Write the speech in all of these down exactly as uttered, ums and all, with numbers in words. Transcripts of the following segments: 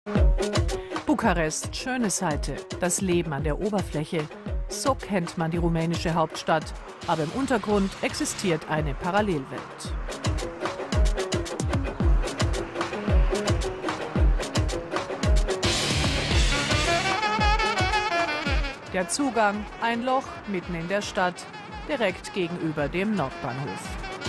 Bukarest, schöne Seite, das Leben an der Oberfläche. So kennt man die rumänische Hauptstadt, aber im Untergrund existiert eine Parallelwelt. Der Zugang, ein Loch mitten in der Stadt, direkt gegenüber dem Nordbahnhof.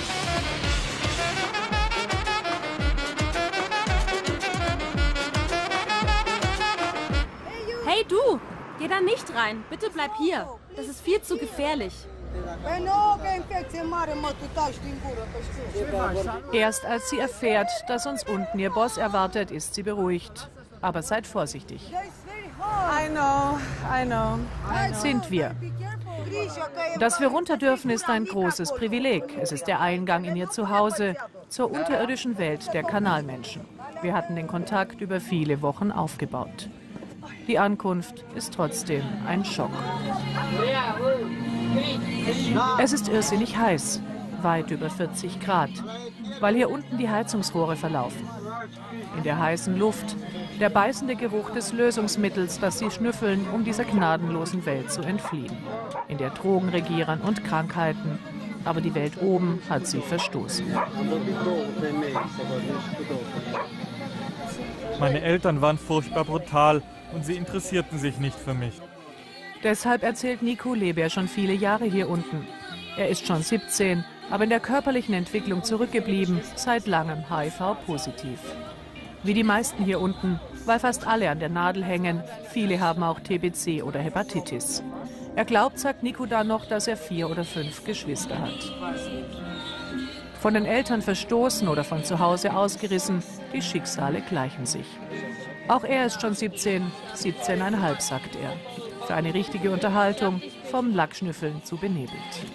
Hey du, geh da nicht rein. Bitte bleib hier. Das ist viel zu gefährlich. Erst als sie erfährt, dass uns unten ihr Boss erwartet, ist sie beruhigt. Aber seid vorsichtig. I know, I know. Sind wir. Dass wir runter dürfen, ist ein großes Privileg. Es ist der Eingang in ihr Zuhause, zur unterirdischen Welt der Kanalmenschen. Wir hatten den Kontakt über viele Wochen aufgebaut. Die Ankunft ist trotzdem ein Schock. Es ist irrsinnig heiß, weit über vierzig Grad, weil hier unten die Heizungsrohre verlaufen. In der heißen Luft der beißende Geruch des Lösungsmittels, das sie schnüffeln, um dieser gnadenlosen Welt zu entfliehen. In der Drogen regieren und Krankheiten, aber die Welt oben hat sie verstoßen. Meine Eltern waren furchtbar brutal und sie interessierten sich nicht für mich. Deshalb erzählt Nicu, lebe er schon viele Jahre hier unten. Er ist schon siebzehn, aber in der körperlichen Entwicklung zurückgeblieben, seit langem H I V-positiv. Wie die meisten hier unten, weil fast alle an der Nadel hängen. Viele haben auch T B C oder Hepatitis. Er glaubt, sagt Nicu dann noch, dass er vier oder fünf Geschwister hat. Von den Eltern verstoßen oder von zu Hause ausgerissen, die Schicksale gleichen sich. Auch er ist schon siebzehn, siebzehn Komma fünf, sagt er. Für eine richtige Unterhaltung, vom Lackschnüffeln zu benebelt.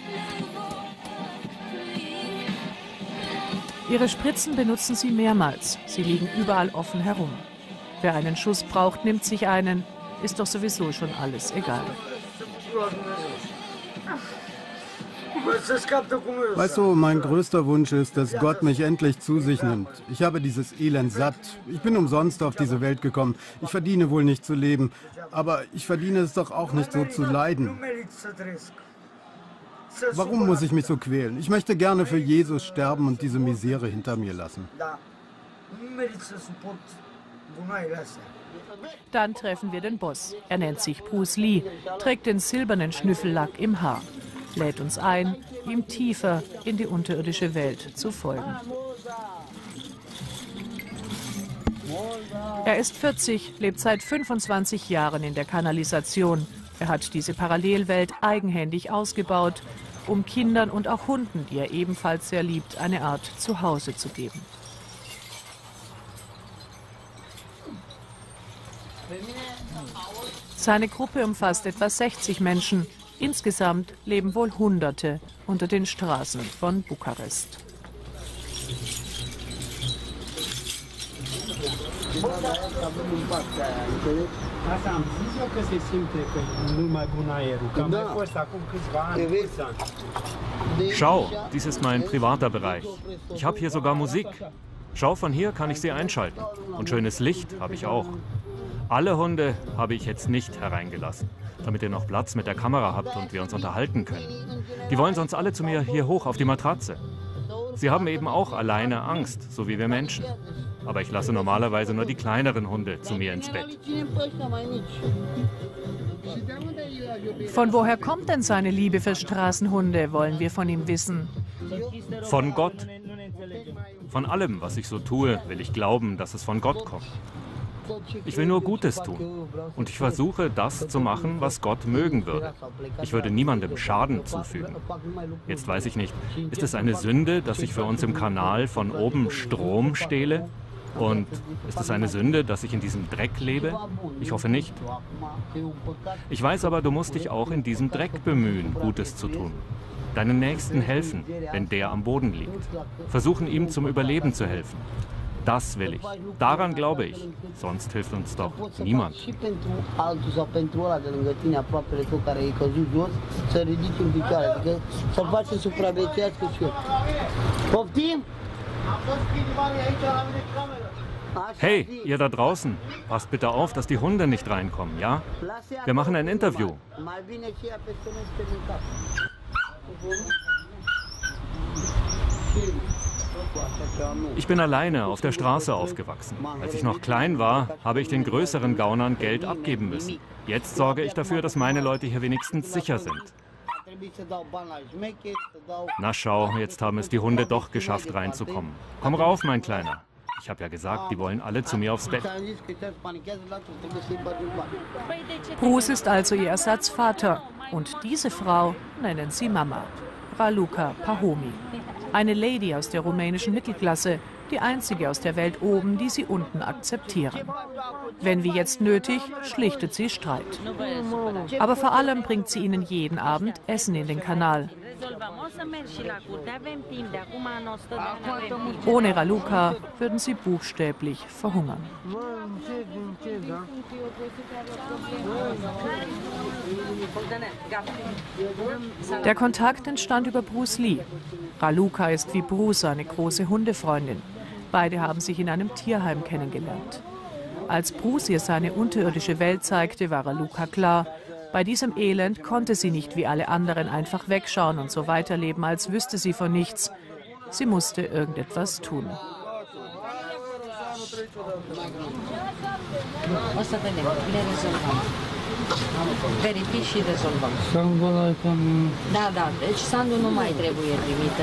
Ihre Spritzen benutzen sie mehrmals. Sie liegen überall offen herum. Wer einen Schuss braucht, nimmt sich einen. Ist doch sowieso schon alles egal. Weißt du, mein größter Wunsch ist, dass Gott mich endlich zu sich nimmt. Ich habe dieses Elend satt. Ich bin umsonst auf diese Welt gekommen. Ich verdiene wohl nicht zu leben, aber ich verdiene es doch auch nicht so zu leiden. Warum muss ich mich so quälen? Ich möchte gerne für Jesus sterben und diese Misere hinter mir lassen. Dann treffen wir den Boss. Er nennt sich Bruce Lee, trägt den silbernen Schnüffellack im Haar, lädt uns ein, ihm tiefer in die unterirdische Welt zu folgen. Er ist vierzig, lebt seit fünfundzwanzig Jahren in der Kanalisation. Er hat diese Parallelwelt eigenhändig ausgebaut, um Kindern und auch Hunden, die er ebenfalls sehr liebt, eine Art Zuhause zu geben. Seine Gruppe umfasst etwa sechzig Menschen. Insgesamt leben wohl Hunderte unter den Straßen von Bukarest. Schau, dies ist mein privater Bereich. Ich habe hier sogar Musik. Schau, von hier kann ich sie einschalten. Und schönes Licht habe ich auch. Alle Hunde habe ich jetzt nicht hereingelassen, damit ihr noch Platz mit der Kamera habt und wir uns unterhalten können. Die wollen sonst alle zu mir hier hoch auf die Matratze. Sie haben eben auch alleine Angst, so wie wir Menschen. Aber ich lasse normalerweise nur die kleineren Hunde zu mir ins Bett. Von woher kommt denn seine Liebe für Straßenhunde, wollen wir von ihm wissen. Von Gott. Von allem, was ich so tue, will ich glauben, dass es von Gott kommt. Ich will nur Gutes tun. Und ich versuche, das zu machen, was Gott mögen würde. Ich würde niemandem Schaden zufügen. Jetzt weiß ich nicht, ist es eine Sünde, dass ich für uns im Kanal von oben Strom stehle? Und ist es eine Sünde, dass ich in diesem Dreck lebe? Ich hoffe nicht. Ich weiß aber, du musst dich auch in diesem Dreck bemühen, Gutes zu tun. Deinen Nächsten helfen, wenn der am Boden liegt. Versuchen, ihm zum Überleben zu helfen. Das will ich. Daran glaube ich. Sonst hilft uns doch niemand. Hey, ihr da draußen, passt bitte auf, dass die Hunde nicht reinkommen, ja? Wir machen ein Interview. Ich bin alleine auf der Straße aufgewachsen. Als ich noch klein war, habe ich den größeren Gaunern Geld abgeben müssen. Jetzt sorge ich dafür, dass meine Leute hier wenigstens sicher sind. Na schau, jetzt haben es die Hunde doch geschafft, reinzukommen. Komm rauf, mein Kleiner. Ich habe ja gesagt, die wollen alle zu mir aufs Bett. Bruce ist also ihr Ersatzvater. Und diese Frau nennen sie Mama. Raluca Pahomi. Eine Lady aus der rumänischen Mittelklasse, die einzige aus der Welt oben, die sie unten akzeptieren. Wenn wie jetzt nötig, schlichtet sie Streit. Aber vor allem bringt sie ihnen jeden Abend Essen in den Kanal. Ohne Raluca würden sie buchstäblich verhungern. Der Kontakt entstand über Bruce Lee. Raluca ist wie Bruce eine große Hundefreundin. Beide haben sich in einem Tierheim kennengelernt. Als Bruce ihr seine unterirdische Welt zeigte, war Raluca klar, bei diesem Elend konnte sie nicht wie alle anderen einfach wegschauen und so weiterleben, als wüsste sie von nichts. Sie musste irgendetwas tun. Verifici și rezolvăm. Da, da, deci sandul nu mai trebuie primit.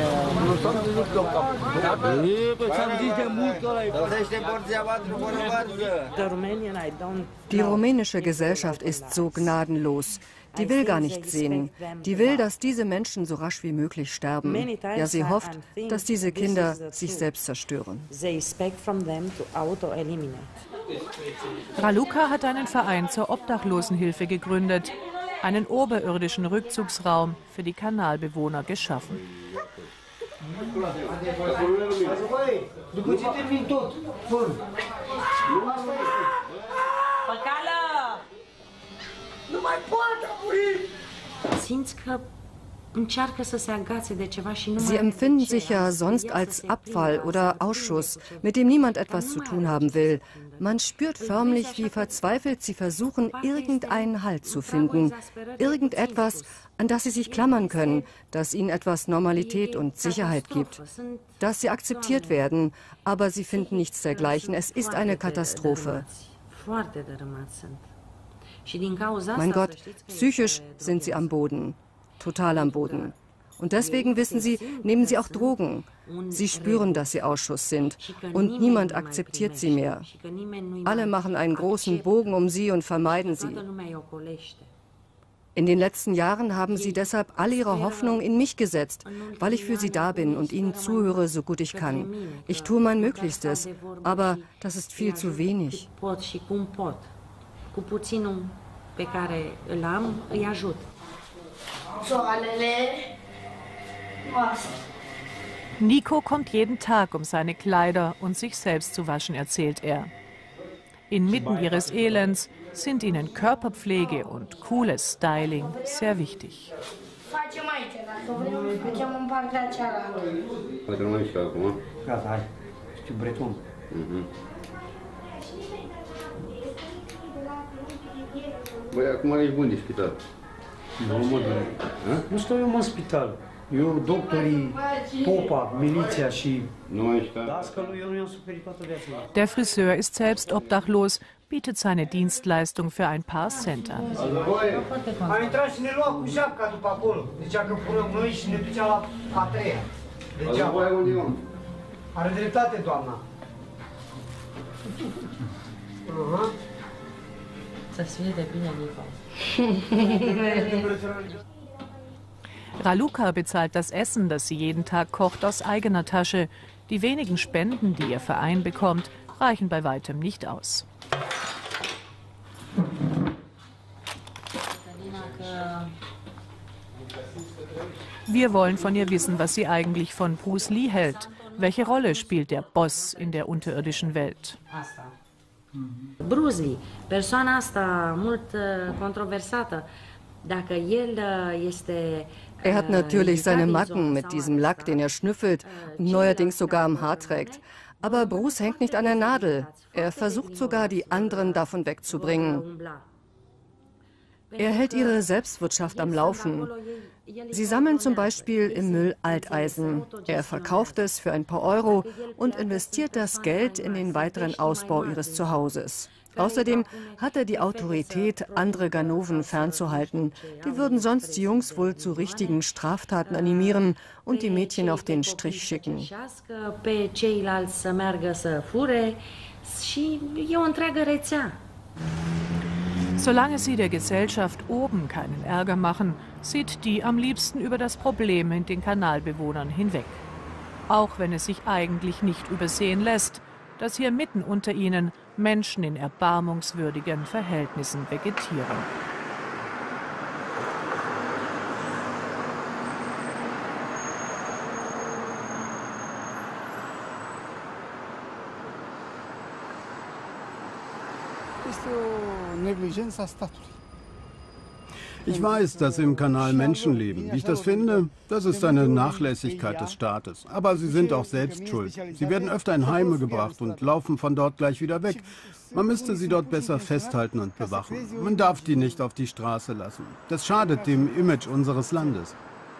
Die rumänische Gesellschaft ist so gnadenlos. Die will gar nichts sehen. Die will, dass diese Menschen so rasch wie möglich sterben. Ja, sie hofft, dass diese Kinder sich selbst zerstören. Raluca hat einen Verein zur Obdachlosenhilfe gegründet, einen oberirdischen Rückzugsraum für die Kanalbewohner geschaffen. Sie empfinden sich ja sonst als Abfall oder Ausschuss, mit dem niemand etwas zu tun haben will. Man spürt förmlich, wie verzweifelt sie versuchen, irgendeinen Halt zu finden. Irgendetwas, an das sie sich klammern können, das ihnen etwas Normalität und Sicherheit gibt. Dass sie akzeptiert werden, aber sie finden nichts dergleichen. Es ist eine Katastrophe. Mein Gott, psychisch sind sie am Boden. Total am Boden. Und deswegen, wissen Sie, nehmen sie auch Drogen. Sie spüren, dass sie Ausschuss sind. Und niemand akzeptiert sie mehr. Alle machen einen großen Bogen um sie und vermeiden sie. In den letzten Jahren haben sie deshalb alle ihre Hoffnung in mich gesetzt, weil ich für sie da bin und ihnen zuhöre, so gut ich kann. Ich tue mein Möglichstes, aber das ist viel zu wenig. Nico kommt jeden Tag, um seine Kleider und sich selbst zu waschen, erzählt er. Inmitten ihres Elends sind ihnen Körperpflege und cooles Styling sehr wichtig. Băi, acum ești bun de spital. Nu, mă, doamne. Nu stau eu, mă, în spital. Eu, doctorii, popa, miliția și dascălul, eu nu i-am suferit toată viața. Der Friseur ist selbst obdachlos, bietet seine Dienstleistung für ein paar Cent an. Am intrat și ne lua cu japca după acolo. Zicea că furăm noi și ne ducea la a treia. Degeaba. Are dreptate, doamna. Să-ți fie de bine, Nico. Raluca bezahlt das Essen, das sie jeden Tag kocht, aus eigener Tasche. Die wenigen Spenden, die ihr Verein bekommt, reichen bei weitem nicht aus. Wir wollen von ihr wissen, was sie eigentlich von Bruce Lee hält. Welche Rolle spielt der Boss in der unterirdischen Welt? Bruce Lee, persoana asta mult controversată, dacă el este... Er hat natürlich seine Macken mit diesem Lack, den er schnüffelt und neuerdings sogar am Haar trägt. Aber Bruce hängt nicht an der Nadel. Er versucht sogar, die anderen davon wegzubringen. Er hält ihre Selbstwirtschaft am Laufen. Sie sammeln zum Beispiel im Müll Alteisen. Er verkauft es für ein paar Euro und investiert das Geld in den weiteren Ausbau ihres Zuhauses. Außerdem hat er die Autorität, andere Ganoven fernzuhalten. Die würden sonst die Jungs wohl zu richtigen Straftaten animieren und die Mädchen auf den Strich schicken. Solange sie der Gesellschaft oben keinen Ärger machen, sieht die am liebsten über das Problem in den Kanalbewohnern hinweg. Auch wenn es sich eigentlich nicht übersehen lässt, dass hier mitten unter ihnen Menschen in erbarmungswürdigen Verhältnissen vegetieren. Ich weiß, dass im Kanal Menschen leben. Wie ich das finde, das ist eine Nachlässigkeit des Staates. Aber sie sind auch selbst schuld. Sie werden öfter in Heime gebracht und laufen von dort gleich wieder weg. Man müsste sie dort besser festhalten und bewachen. Man darf die nicht auf die Straße lassen. Das schadet dem Image unseres Landes.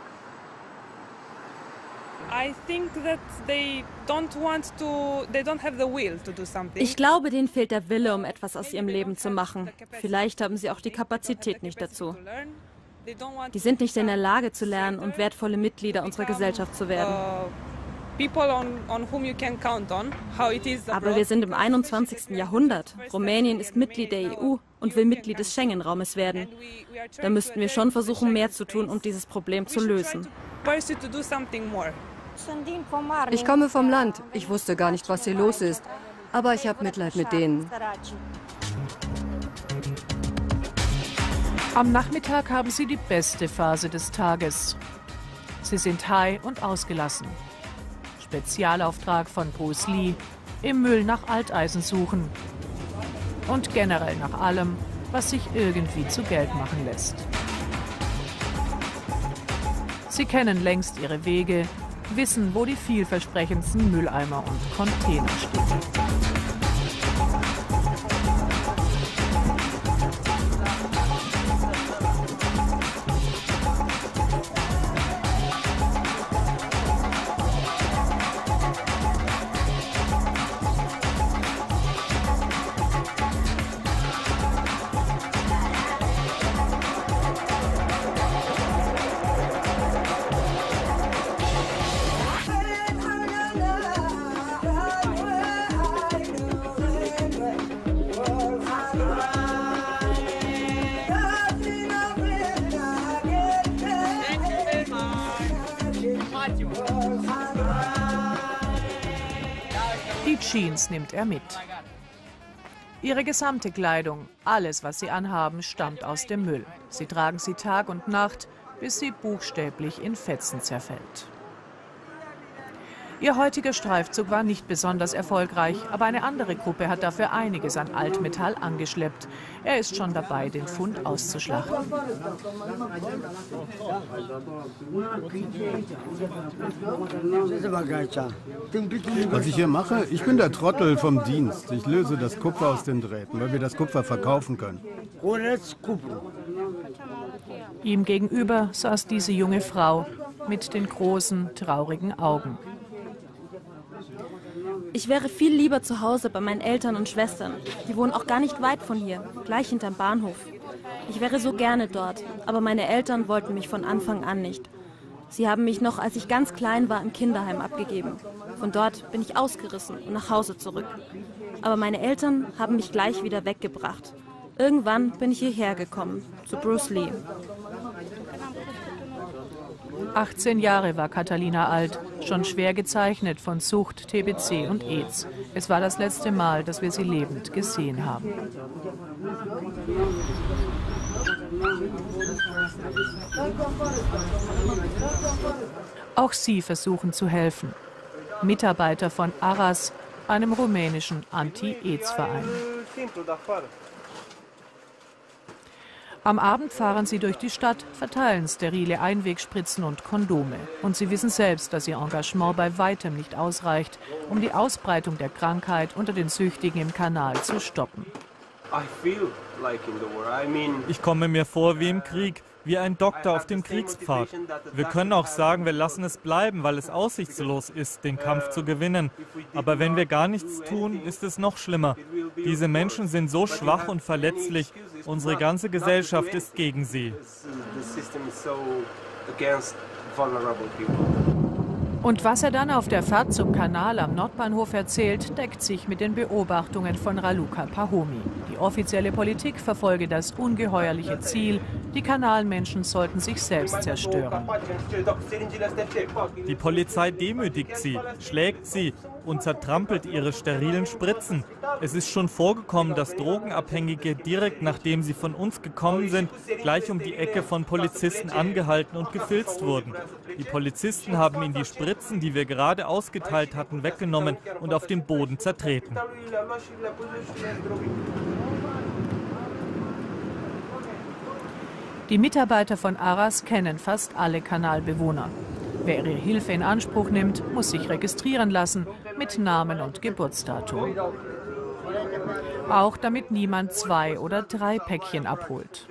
Ich glaube, denen fehlt der Wille, um etwas aus ihrem Leben zu machen. Vielleicht haben sie auch die Kapazität nicht dazu. Die sind nicht in der Lage zu lernen und wertvolle Mitglieder unserer Gesellschaft zu werden. Aber wir sind im einundzwanzigsten Jahrhundert. Rumänien ist Mitglied der E U und will Mitglied des Schengen-Raumes werden. Da müssten wir schon versuchen, mehr zu tun, um dieses Problem zu lösen. Ich komme vom Land. Ich wusste gar nicht, was hier los ist. Aber ich habe Mitleid mit denen. Am Nachmittag haben sie die beste Phase des Tages. Sie sind high und ausgelassen. Spezialauftrag von Bruce Lee: im Müll nach Alteisen suchen. Und generell nach allem, was sich irgendwie zu Geld machen lässt. Sie kennen längst ihre Wege, wissen, wo die vielversprechendsten Mülleimer und Container stehen. Die Jeans nimmt er mit. Ihre gesamte Kleidung, alles, was sie anhaben, stammt aus dem Müll. Sie tragen sie Tag und Nacht, bis sie buchstäblich in Fetzen zerfällt. Ihr heutiger Streifzug war nicht besonders erfolgreich, aber eine andere Gruppe hat dafür einiges an Altmetall angeschleppt. Er ist schon dabei, den Fund auszuschlachten. Was ich hier mache? Ich bin der Trottel vom Dienst. Ich löse das Kupfer aus den Drähten, weil wir das Kupfer verkaufen können. Ihm gegenüber saß diese junge Frau mit den großen, traurigen Augen. Ich wäre viel lieber zu Hause bei meinen Eltern und Schwestern. Die wohnen auch gar nicht weit von hier, gleich hinterm Bahnhof. Ich wäre so gerne dort, aber meine Eltern wollten mich von Anfang an nicht. Sie haben mich noch, als ich ganz klein war, im Kinderheim abgegeben. Von dort bin ich ausgerissen und nach Hause zurück. Aber meine Eltern haben mich gleich wieder weggebracht. Irgendwann bin ich hierher gekommen, zu Bruce Lee. achtzehn Jahre war Catalina alt, schon schwer gezeichnet von Sucht, T B C und AIDS. Es war das letzte Mal, dass wir sie lebend gesehen haben. Auch sie versuchen zu helfen. Mitarbeiter von Aras, einem rumänischen Anti-AIDS-Verein. Am Abend fahren sie durch die Stadt, verteilen sterile Einwegspritzen und Kondome. Und sie wissen selbst, dass ihr Engagement bei weitem nicht ausreicht, um die Ausbreitung der Krankheit unter den Süchtigen im Kanal zu stoppen. Ich komme mir vor wie im Krieg, wie ein Doktor auf dem Kriegspfad. Wir können auch sagen, wir lassen es bleiben, weil es aussichtslos ist, den Kampf zu gewinnen. Aber wenn wir gar nichts tun, ist es noch schlimmer. Diese Menschen sind so schwach und verletzlich. Unsere ganze Gesellschaft ist gegen sie. Und was er dann auf der Fahrt zum Kanal am Nordbahnhof erzählt, deckt sich mit den Beobachtungen von Raluca Pahomie. Die offizielle Politik verfolge das ungeheuerliche Ziel, die Kanalmenschen sollten sich selbst zerstören. Die Polizei demütigt sie, schlägt sie und zertrampelt ihre sterilen Spritzen. Es ist schon vorgekommen, dass Drogenabhängige direkt nachdem sie von uns gekommen sind, gleich um die Ecke von Polizisten angehalten und gefilzt wurden. Die Polizisten haben ihnen die Spritzen, die wir gerade ausgeteilt hatten, weggenommen und auf den Boden zertreten. Die Mitarbeiter von Aras kennen fast alle Kanalbewohner. Wer ihre Hilfe in Anspruch nimmt, muss sich registrieren lassen mit Namen und Geburtsdatum. Auch damit niemand zwei oder drei Päckchen abholt.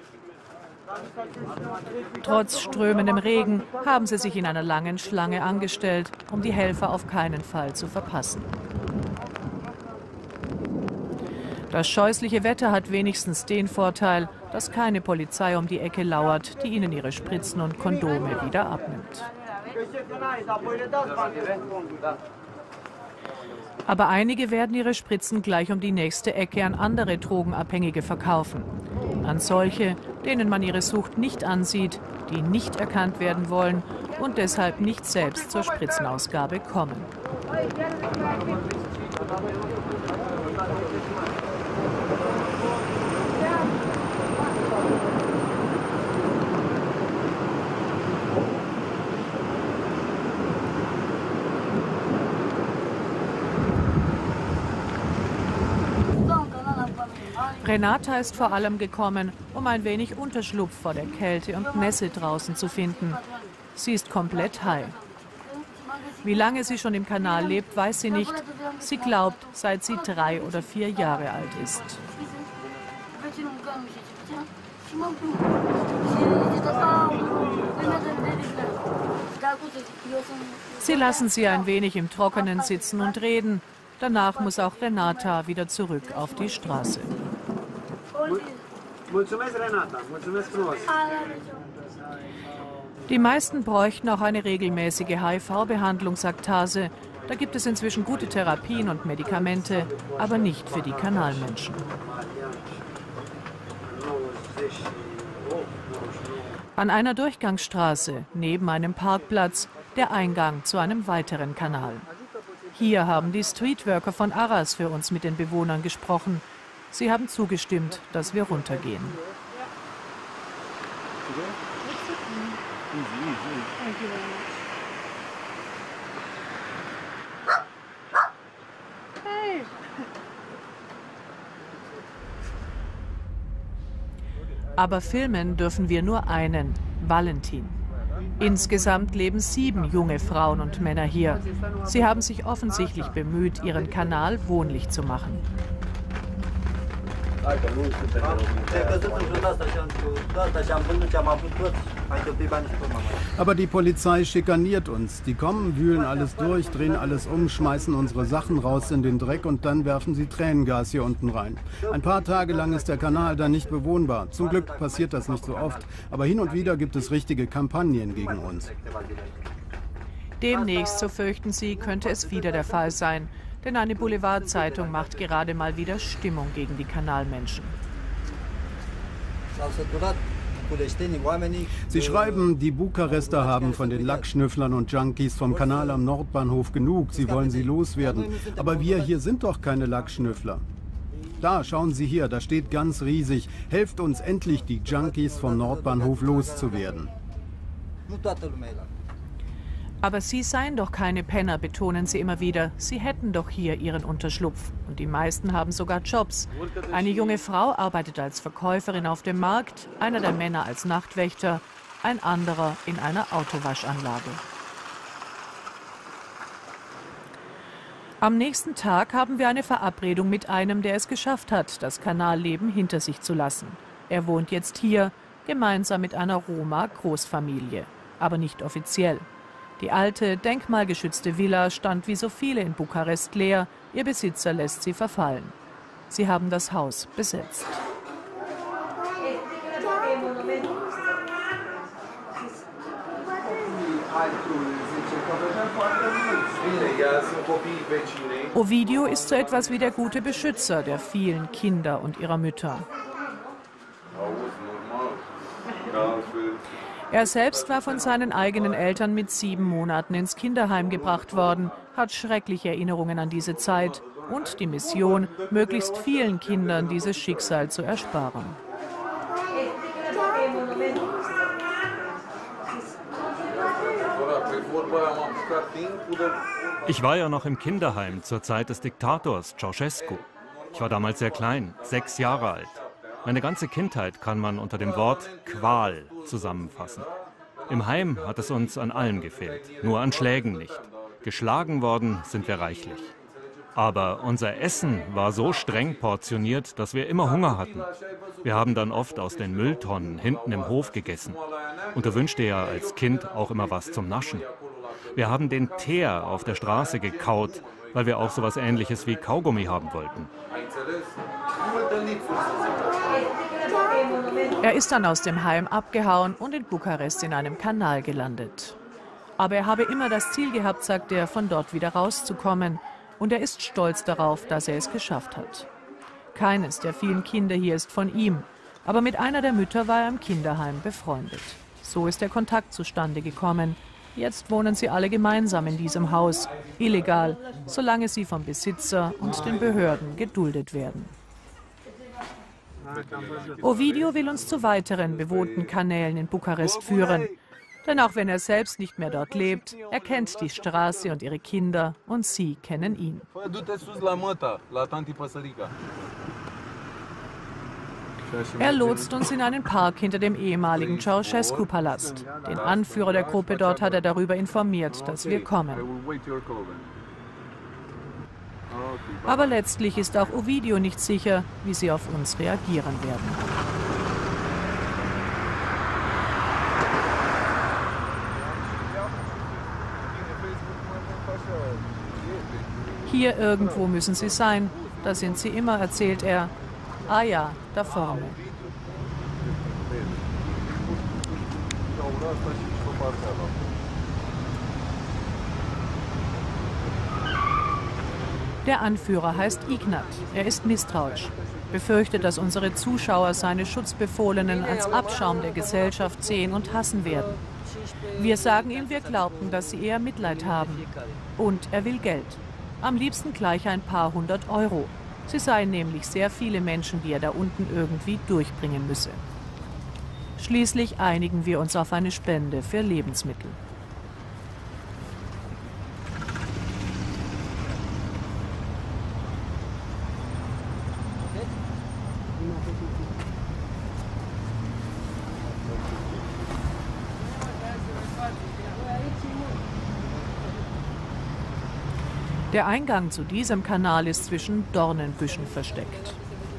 Trotz strömendem Regen haben sie sich in einer langen Schlange angestellt, um die Helfer auf keinen Fall zu verpassen. Das scheußliche Wetter hat wenigstens den Vorteil, dass keine Polizei um die Ecke lauert, die ihnen ihre Spritzen und Kondome wieder abnimmt. Aber einige werden ihre Spritzen gleich um die nächste Ecke an andere Drogenabhängige verkaufen. An solche, denen man ihre Sucht nicht ansieht, die nicht erkannt werden wollen und deshalb nicht selbst zur Spritzenausgabe kommen. Renata ist vor allem gekommen, um ein wenig Unterschlupf vor der Kälte und Nässe draußen zu finden. Sie ist komplett high. Wie lange sie schon im Kanal lebt, weiß sie nicht. Sie glaubt, seit sie drei oder vier Jahre alt ist. Sie lassen sie ein wenig im Trockenen sitzen und reden. Danach muss auch Renata wieder zurück auf die Straße. Die meisten bräuchten auch eine regelmäßige H I V-Behandlung, sagt Tase. Da gibt es inzwischen gute Therapien und Medikamente, aber nicht für die Kanalmenschen. An einer Durchgangsstraße, neben einem Parkplatz, der Eingang zu einem weiteren Kanal. Hier haben die Streetworker von Aras für uns mit den Bewohnern gesprochen. Sie haben zugestimmt, dass wir runtergehen. Aber filmen dürfen wir nur einen, Valentin. Insgesamt leben sieben junge Frauen und Männer hier. Sie haben sich offensichtlich bemüht, ihren Kanal wohnlich zu machen. Aber die Polizei schikaniert uns. Die kommen, wühlen alles durch, drehen alles um, schmeißen unsere Sachen raus in den Dreck und dann werfen sie Tränengas hier unten rein. Ein paar Tage lang ist der Kanal dann nicht bewohnbar. Zum Glück passiert das nicht so oft, aber hin und wieder gibt es richtige Kampagnen gegen uns. Demnächst, so fürchten sie, könnte es wieder der Fall sein. Denn eine Boulevardzeitung macht gerade mal wieder Stimmung gegen die Kanalmenschen. Sie schreiben, die Bukarester haben von den Lackschnüfflern und Junkies vom Kanal am Nordbahnhof genug. Sie wollen sie loswerden. Aber wir hier sind doch keine Lackschnüffler. Da, schauen Sie hier, da steht ganz riesig. Helft uns endlich, die Junkies vom Nordbahnhof loszuwerden. Aber sie seien doch keine Penner, betonen sie immer wieder. Sie hätten doch hier ihren Unterschlupf. Und die meisten haben sogar Jobs. Eine junge Frau arbeitet als Verkäuferin auf dem Markt, einer der Männer als Nachtwächter, ein anderer in einer Autowaschanlage. Am nächsten Tag haben wir eine Verabredung mit einem, der es geschafft hat, das Kanalleben hinter sich zu lassen. Er wohnt jetzt hier, gemeinsam mit einer Roma-Großfamilie, aber nicht offiziell. Die alte, denkmalgeschützte Villa stand wie so viele in Bukarest leer, ihr Besitzer lässt sie verfallen. Sie haben das Haus besetzt. Ovidiu ist so etwas wie der gute Beschützer der vielen Kinder und ihrer Mütter. Er selbst war von seinen eigenen Eltern mit sieben Monaten ins Kinderheim gebracht worden, hat schreckliche Erinnerungen an diese Zeit und die Mission, möglichst vielen Kindern dieses Schicksal zu ersparen. Ich war ja noch im Kinderheim zur Zeit des Diktators Ceausescu. Ich war damals sehr klein, sechs Jahre alt. Meine ganze Kindheit kann man unter dem Wort Qual zusammenfassen. Im Heim hat es uns an allem gefehlt, nur an Schlägen nicht. Geschlagen worden sind wir reichlich. Aber unser Essen war so streng portioniert, dass wir immer Hunger hatten. Wir haben dann oft aus den Mülltonnen hinten im Hof gegessen. Und du wünschst dir ja als Kind auch immer was zum Naschen. Wir haben den Teer auf der Straße gekaut, weil wir auch so etwas Ähnliches wie Kaugummi haben wollten. Er ist dann aus dem Heim abgehauen und in Bukarest in einem Kanal gelandet. Aber er habe immer das Ziel gehabt, sagt er, von dort wieder rauszukommen. Und er ist stolz darauf, dass er es geschafft hat. Keines der vielen Kinder hier ist von ihm, aber mit einer der Mütter war er im Kinderheim befreundet. So ist der Kontakt zustande gekommen. Jetzt wohnen sie alle gemeinsam in diesem Haus, illegal, solange sie vom Besitzer und den Behörden geduldet werden. Ovidiu will uns zu weiteren bewohnten Kanälen in Bukarest führen. Denn auch wenn er selbst nicht mehr dort lebt, er kennt die Straße und ihre Kinder und sie kennen ihn. Er lotst uns in einen Park hinter dem ehemaligen Ceausescu-Palast. Den Anführer der Gruppe dort hat er darüber informiert, dass wir kommen. Aber letztlich ist auch Ovidiu nicht sicher, wie sie auf uns reagieren werden. Hier irgendwo müssen sie sein. Da sind sie immer, erzählt er. Ah ja, da vorne. Der Anführer heißt Ignat. Er ist misstrauisch. Befürchtet, dass unsere Zuschauer seine Schutzbefohlenen als Abschaum der Gesellschaft sehen und hassen werden. Wir sagen ihm, wir glaubten, dass sie eher Mitleid haben. Und er will Geld. Am liebsten gleich ein paar hundert Euro. Sie seien nämlich sehr viele Menschen, die er da unten irgendwie durchbringen müsse. Schließlich einigen wir uns auf eine Spende für Lebensmittel. Der Eingang zu diesem Kanal ist zwischen Dornenbüschen versteckt.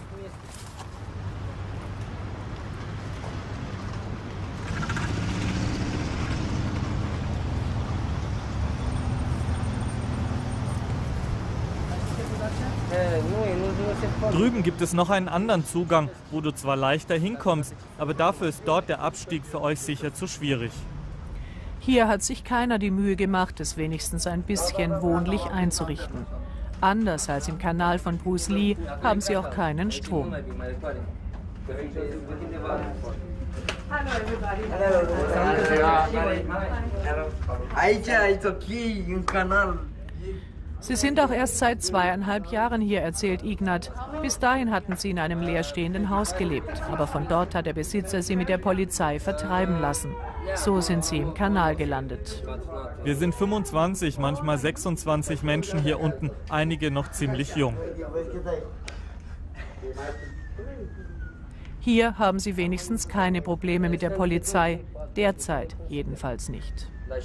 Drüben gibt es noch einen anderen Zugang, wo du zwar leichter hinkommst, aber dafür ist dort der Abstieg für euch sicher zu schwierig. Hier hat sich keiner die Mühe gemacht, es wenigstens ein bisschen wohnlich einzurichten. Anders als im Kanal von Bruce Lee haben sie auch keinen Strom. Sie sind auch erst seit zweieinhalb Jahren hier, erzählt Ignat. Bis dahin hatten sie in einem leerstehenden Haus gelebt. Aber von dort hat der Besitzer sie mit der Polizei vertreiben lassen. So sind sie im Kanal gelandet. Wir sind fünfundzwanzig, manchmal sechsundzwanzig Menschen hier unten, einige noch ziemlich jung. Hier haben sie wenigstens keine Probleme mit der Polizei. Derzeit jedenfalls nicht.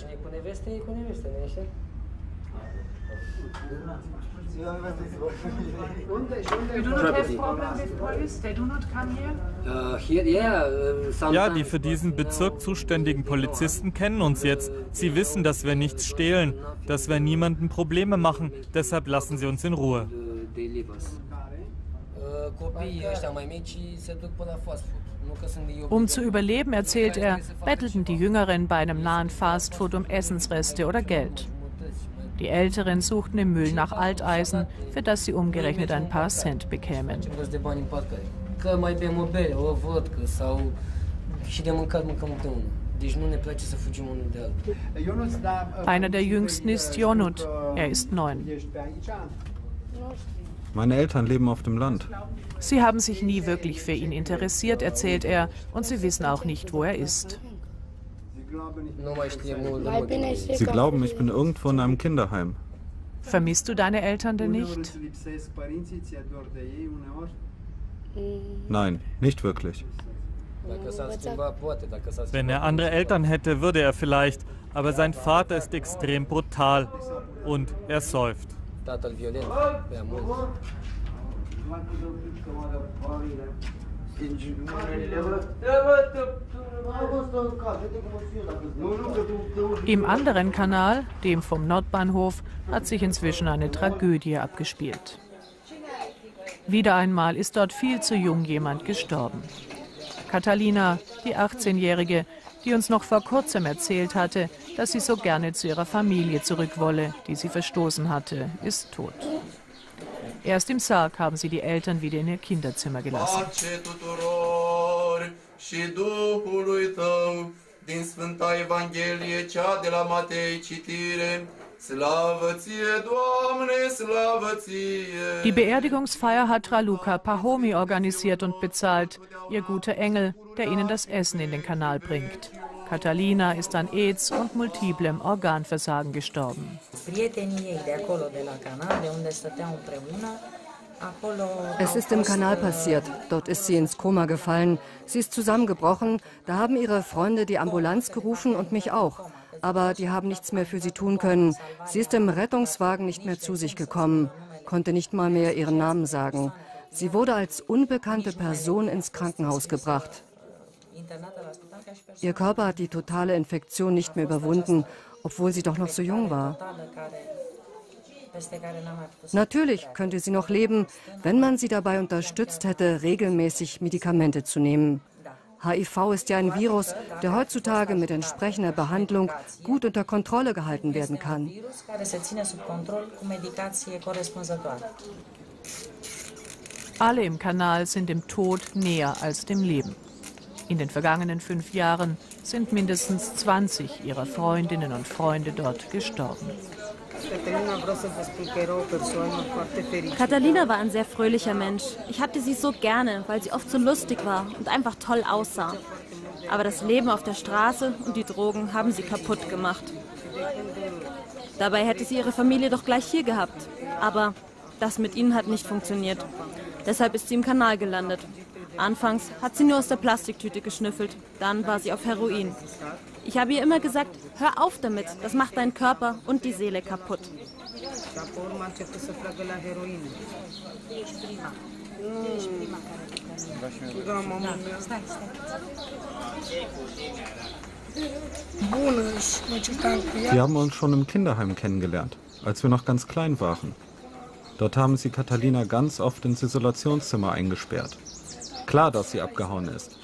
Ja, die für diesen Bezirk zuständigen Polizisten kennen uns jetzt. Sie wissen, dass wir nichts stehlen, dass wir niemandem Probleme machen. Deshalb lassen sie uns in Ruhe. Um zu überleben, erzählt er, bettelten die Jüngeren bei einem nahen Fastfood um Essensreste oder Geld. Die Älteren suchten im Müll nach Alteisen, für das sie umgerechnet ein paar Cent bekämen. Einer der Jüngsten ist Jonut. Er ist neun. Meine Eltern leben auf dem Land. Sie haben sich nie wirklich für ihn interessiert, erzählt er, und sie wissen auch nicht, wo er ist. Sie glauben, ich bin irgendwo in einem Kinderheim. Vermisst du deine Eltern denn nicht? Nein, nicht wirklich. Wenn er andere Eltern hätte, würde er vielleicht. Aber sein Vater ist extrem brutal und er säuft. Im anderen Kanal, dem vom Nordbahnhof, hat sich inzwischen eine Tragödie abgespielt. Wieder einmal ist dort viel zu jung jemand gestorben. Catalina, die achtzehnjährige, die uns noch vor kurzem erzählt hatte, dass sie so gerne zu ihrer Familie zurück wolle, die sie verstoßen hatte, ist tot. Erst im Sarg haben sie die Eltern wieder in ihr Kinderzimmer gelassen. Die Beerdigungsfeier hat Raluca Pahomi organisiert und bezahlt, ihr guter Engel, der ihnen das Essen in den Kanal bringt. Catalina ist an AIDS und multiplem Organversagen gestorben. Es ist im Kanal passiert. Dort ist sie ins Koma gefallen. Sie ist zusammengebrochen. Da haben ihre Freunde die Ambulanz gerufen und mich auch. Aber die haben nichts mehr für sie tun können. Sie ist im Rettungswagen nicht mehr zu sich gekommen, konnte nicht mal mehr ihren Namen sagen. Sie wurde als unbekannte Person ins Krankenhaus gebracht. Ihr Körper hat die totale Infektion nicht mehr überwunden, obwohl sie doch noch so jung war. Natürlich könnte sie noch leben, wenn man sie dabei unterstützt hätte, regelmäßig Medikamente zu nehmen. H I V ist ja ein Virus, der heutzutage mit entsprechender Behandlung gut unter Kontrolle gehalten werden kann. Alle im Kanal sind dem Tod näher als dem Leben. In den vergangenen fünf Jahren sind mindestens zwanzig ihrer Freundinnen und Freunde dort gestorben. Catalina war ein sehr fröhlicher Mensch. Ich hatte sie so gerne, weil sie oft so lustig war und einfach toll aussah. Aber das Leben auf der Straße und die Drogen haben sie kaputt gemacht. Dabei hätte sie ihre Familie doch gleich hier gehabt. Aber das mit ihnen hat nicht funktioniert. Deshalb ist sie im Kanal gelandet. Anfangs hat sie nur aus der Plastiktüte geschnüffelt, dann war sie auf Heroin. Ich habe ihr immer gesagt, hör auf damit, das macht deinen Körper und die Seele kaputt. Sie haben uns schon im Kinderheim kennengelernt, als wir noch ganz klein waren. Dort haben sie Catalina ganz oft ins Isolationszimmer eingesperrt. Klar, dass sie abgehauen ist.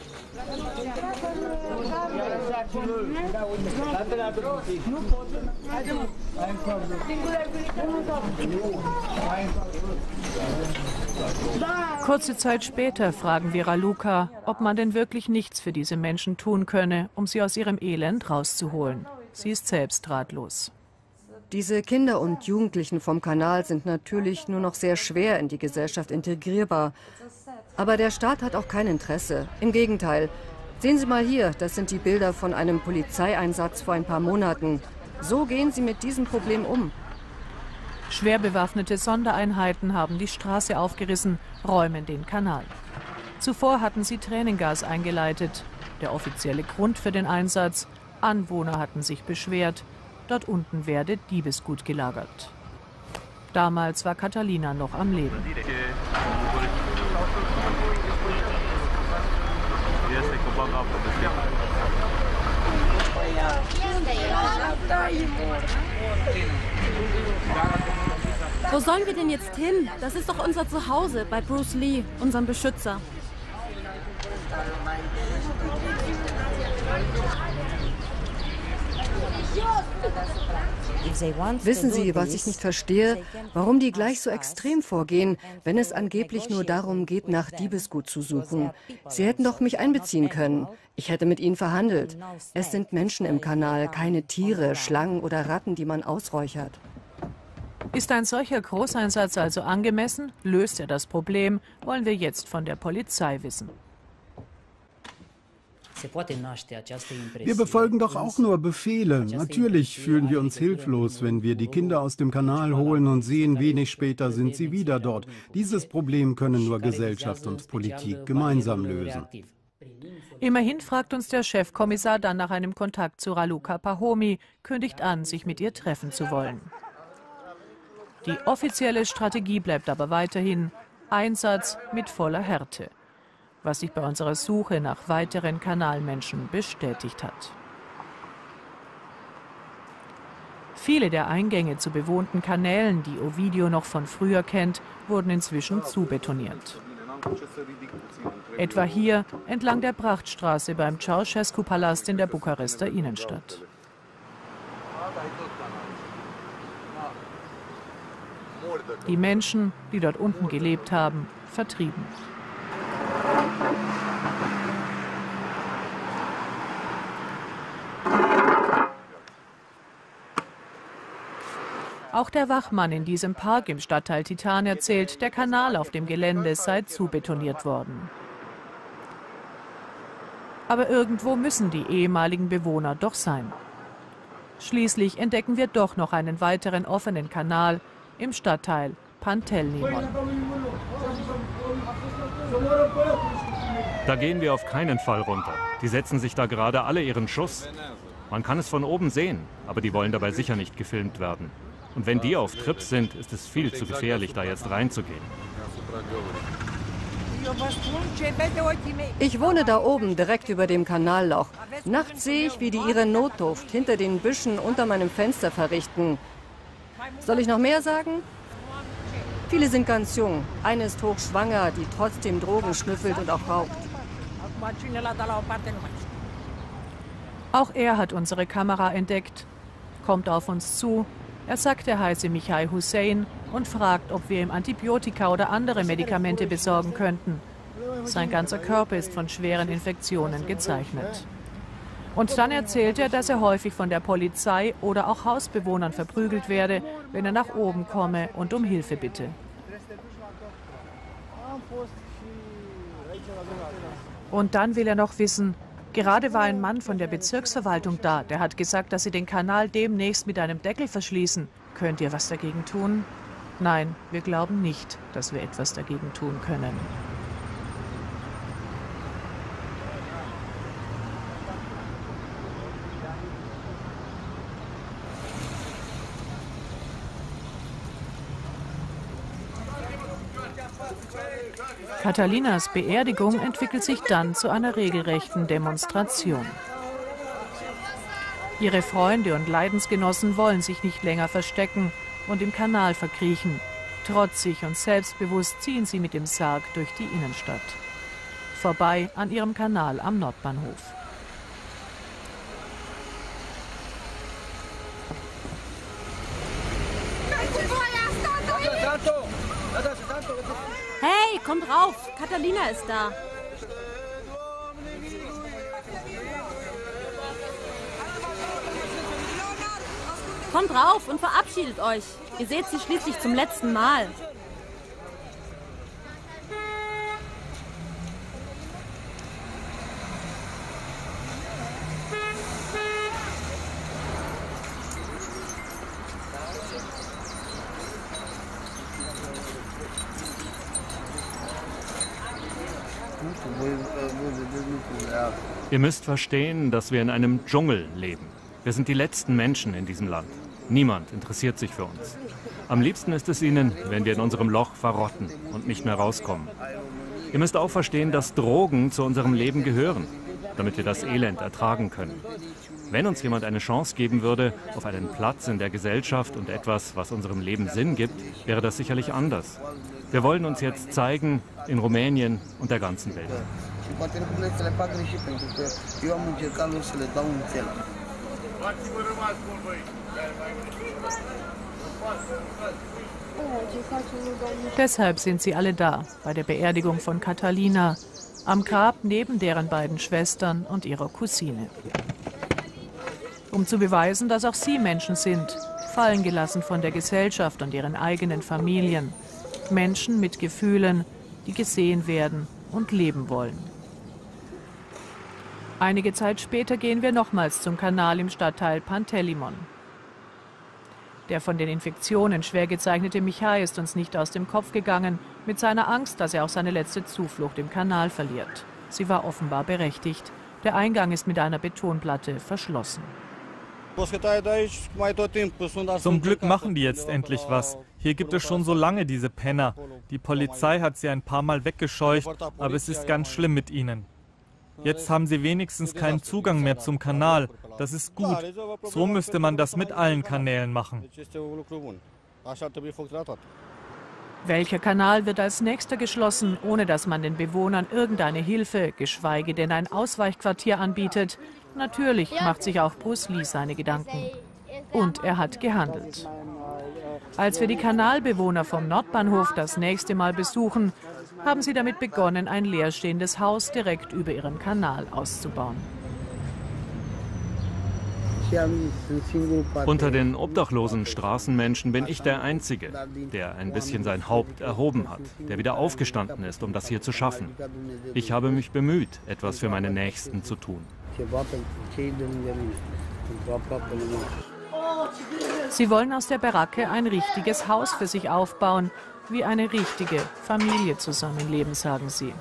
Kurze Zeit später fragen wir Raluca, ob man denn wirklich nichts für diese Menschen tun könne, um sie aus ihrem Elend rauszuholen. Sie ist selbst ratlos. Diese Kinder und Jugendlichen vom Kanal sind natürlich nur noch sehr schwer in die Gesellschaft integrierbar. Aber der Staat hat auch kein Interesse. Im Gegenteil. Sehen Sie mal hier, das sind die Bilder von einem Polizeieinsatz vor ein paar Monaten. So gehen sie mit diesem Problem um. Schwer bewaffnete Sondereinheiten haben die Straße aufgerissen, räumen den Kanal. Zuvor hatten sie Tränengas eingeleitet. Der offizielle Grund für den Einsatz: Anwohner hatten sich beschwert, dort unten werde Diebesgut gelagert. Damals war Catalina noch am Leben. Wo sollen wir denn jetzt hin? Das ist doch unser Zuhause bei Bruce Lee, unserem Beschützer. Wissen Sie, was ich nicht verstehe? Warum die gleich so extrem vorgehen, wenn es angeblich nur darum geht, nach Diebesgut zu suchen? Sie hätten doch mich einbeziehen können. Ich hätte mit ihnen verhandelt. Es sind Menschen im Kanal, keine Tiere, Schlangen oder Ratten, die man ausräuchert. Ist ein solcher Großeinsatz also angemessen? Löst er das Problem? Wollen wir jetzt von der Polizei wissen. Wir befolgen doch auch nur Befehle. Natürlich fühlen wir uns hilflos, wenn wir die Kinder aus dem Kanal holen und sehen, wenig später sind sie wieder dort. Dieses Problem können nur Gesellschaft und Politik gemeinsam lösen. Immerhin fragt uns der Chefkommissar dann nach einem Kontakt zu Raluca Pahomie, kündigt an, sich mit ihr treffen zu wollen. Die offizielle Strategie bleibt aber weiterhin Einsatz mit voller Härte, was sich bei unserer Suche nach weiteren Kanalmenschen bestätigt hat. Viele der Eingänge zu bewohnten Kanälen, die Ovidiu noch von früher kennt, wurden inzwischen zubetoniert. Etwa hier entlang der Prachtstraße beim Ceausescu-Palast in der Bukarester Innenstadt. Die Menschen, die dort unten gelebt haben, vertrieben. Auch der Wachmann in diesem Park im Stadtteil Titan erzählt, der Kanal auf dem Gelände sei zubetoniert worden. Aber irgendwo müssen die ehemaligen Bewohner doch sein. Schließlich entdecken wir doch noch einen weiteren offenen Kanal im Stadtteil Pantellimon. Da gehen wir auf keinen Fall runter. Die setzen sich da gerade alle ihren Schuss. Man kann es von oben sehen, aber die wollen dabei sicher nicht gefilmt werden. Und wenn die auf Trips sind, ist es viel zu gefährlich, da jetzt reinzugehen. Ich wohne da oben, direkt über dem Kanalloch. Nachts sehe ich, wie die ihre Notdurft hinter den Büschen unter meinem Fenster verrichten. Soll ich noch mehr sagen? Viele sind ganz jung. Eine ist hochschwanger, die trotzdem Drogen schnüffelt und auch raucht. Auch er hat unsere Kamera entdeckt, kommt auf uns zu. Er sagt, er heiße Mihai Hussein und fragt, ob wir ihm Antibiotika oder andere Medikamente besorgen könnten. Sein ganzer Körper ist von schweren Infektionen gezeichnet. Und dann erzählt er, dass er häufig von der Polizei oder auch Hausbewohnern verprügelt werde, wenn er nach oben komme und um Hilfe bitte. Und dann will er noch wissen, gerade war ein Mann von der Bezirksverwaltung da, der hat gesagt, dass sie den Kanal demnächst mit einem Deckel verschließen. Könnt ihr was dagegen tun? Nein, wir glauben nicht, dass wir etwas dagegen tun können. Catalinas Beerdigung entwickelt sich dann zu einer regelrechten Demonstration. Ihre Freunde und Leidensgenossen wollen sich nicht länger verstecken und im Kanal verkriechen. Trotzig und selbstbewusst ziehen sie mit dem Sarg durch die Innenstadt. Vorbei an ihrem Kanal am Nordbahnhof. Hey, kommt rauf! Catalina ist da. Kommt rauf und verabschiedet euch. Ihr seht sie schließlich zum letzten Mal. Ihr müsst verstehen, dass wir in einem Dschungel leben. Wir sind die letzten Menschen in diesem Land. Niemand interessiert sich für uns. Am liebsten ist es ihnen, wenn wir in unserem Loch verrotten und nicht mehr rauskommen. Ihr müsst auch verstehen, dass Drogen zu unserem Leben gehören, damit wir das Elend ertragen können. Wenn uns jemand eine Chance geben würde auf einen Platz in der Gesellschaft und etwas, was unserem Leben Sinn gibt, wäre das sicherlich anders. Wir wollen uns jetzt zeigen in Rumänien und der ganzen Welt. Deshalb sind sie alle da, bei der Beerdigung von Catalina, am Grab neben deren beiden Schwestern und ihrer Cousine. Um zu beweisen, dass auch sie Menschen sind, fallen gelassen von der Gesellschaft und ihren eigenen Familien. Menschen mit Gefühlen, die gesehen werden und leben wollen. Einige Zeit später gehen wir nochmals zum Kanal im Stadtteil Pantelimon. Der von den Infektionen schwer gezeichnete Michai ist uns nicht aus dem Kopf gegangen, mit seiner Angst, dass er auch seine letzte Zuflucht im Kanal verliert. Sie war offenbar berechtigt. Der Eingang ist mit einer Betonplatte verschlossen. Zum Glück machen die jetzt endlich was. Hier gibt es schon so lange diese Penner. Die Polizei hat sie ein paar Mal weggescheucht, aber es ist ganz schlimm mit ihnen. Jetzt haben sie wenigstens keinen Zugang mehr zum Kanal. Das ist gut. So müsste man das mit allen Kanälen machen. Welcher Kanal wird als nächster geschlossen, ohne dass man den Bewohnern irgendeine Hilfe, geschweige denn ein Ausweichquartier anbietet? Natürlich macht sich auch Bruce Lee seine Gedanken. Und er hat gehandelt. Als wir die Kanalbewohner vom Nordbahnhof das nächste Mal besuchen, haben sie damit begonnen, ein leerstehendes Haus direkt über ihren Kanal auszubauen. Unter den obdachlosen Straßenmenschen bin ich der Einzige, der ein bisschen sein Haupt erhoben hat, der wieder aufgestanden ist, um das hier zu schaffen. Ich habe mich bemüht, etwas für meine Nächsten zu tun. Sie wollen aus der Baracke ein richtiges Haus für sich aufbauen, wie eine richtige Familie zusammenleben, sagen sie.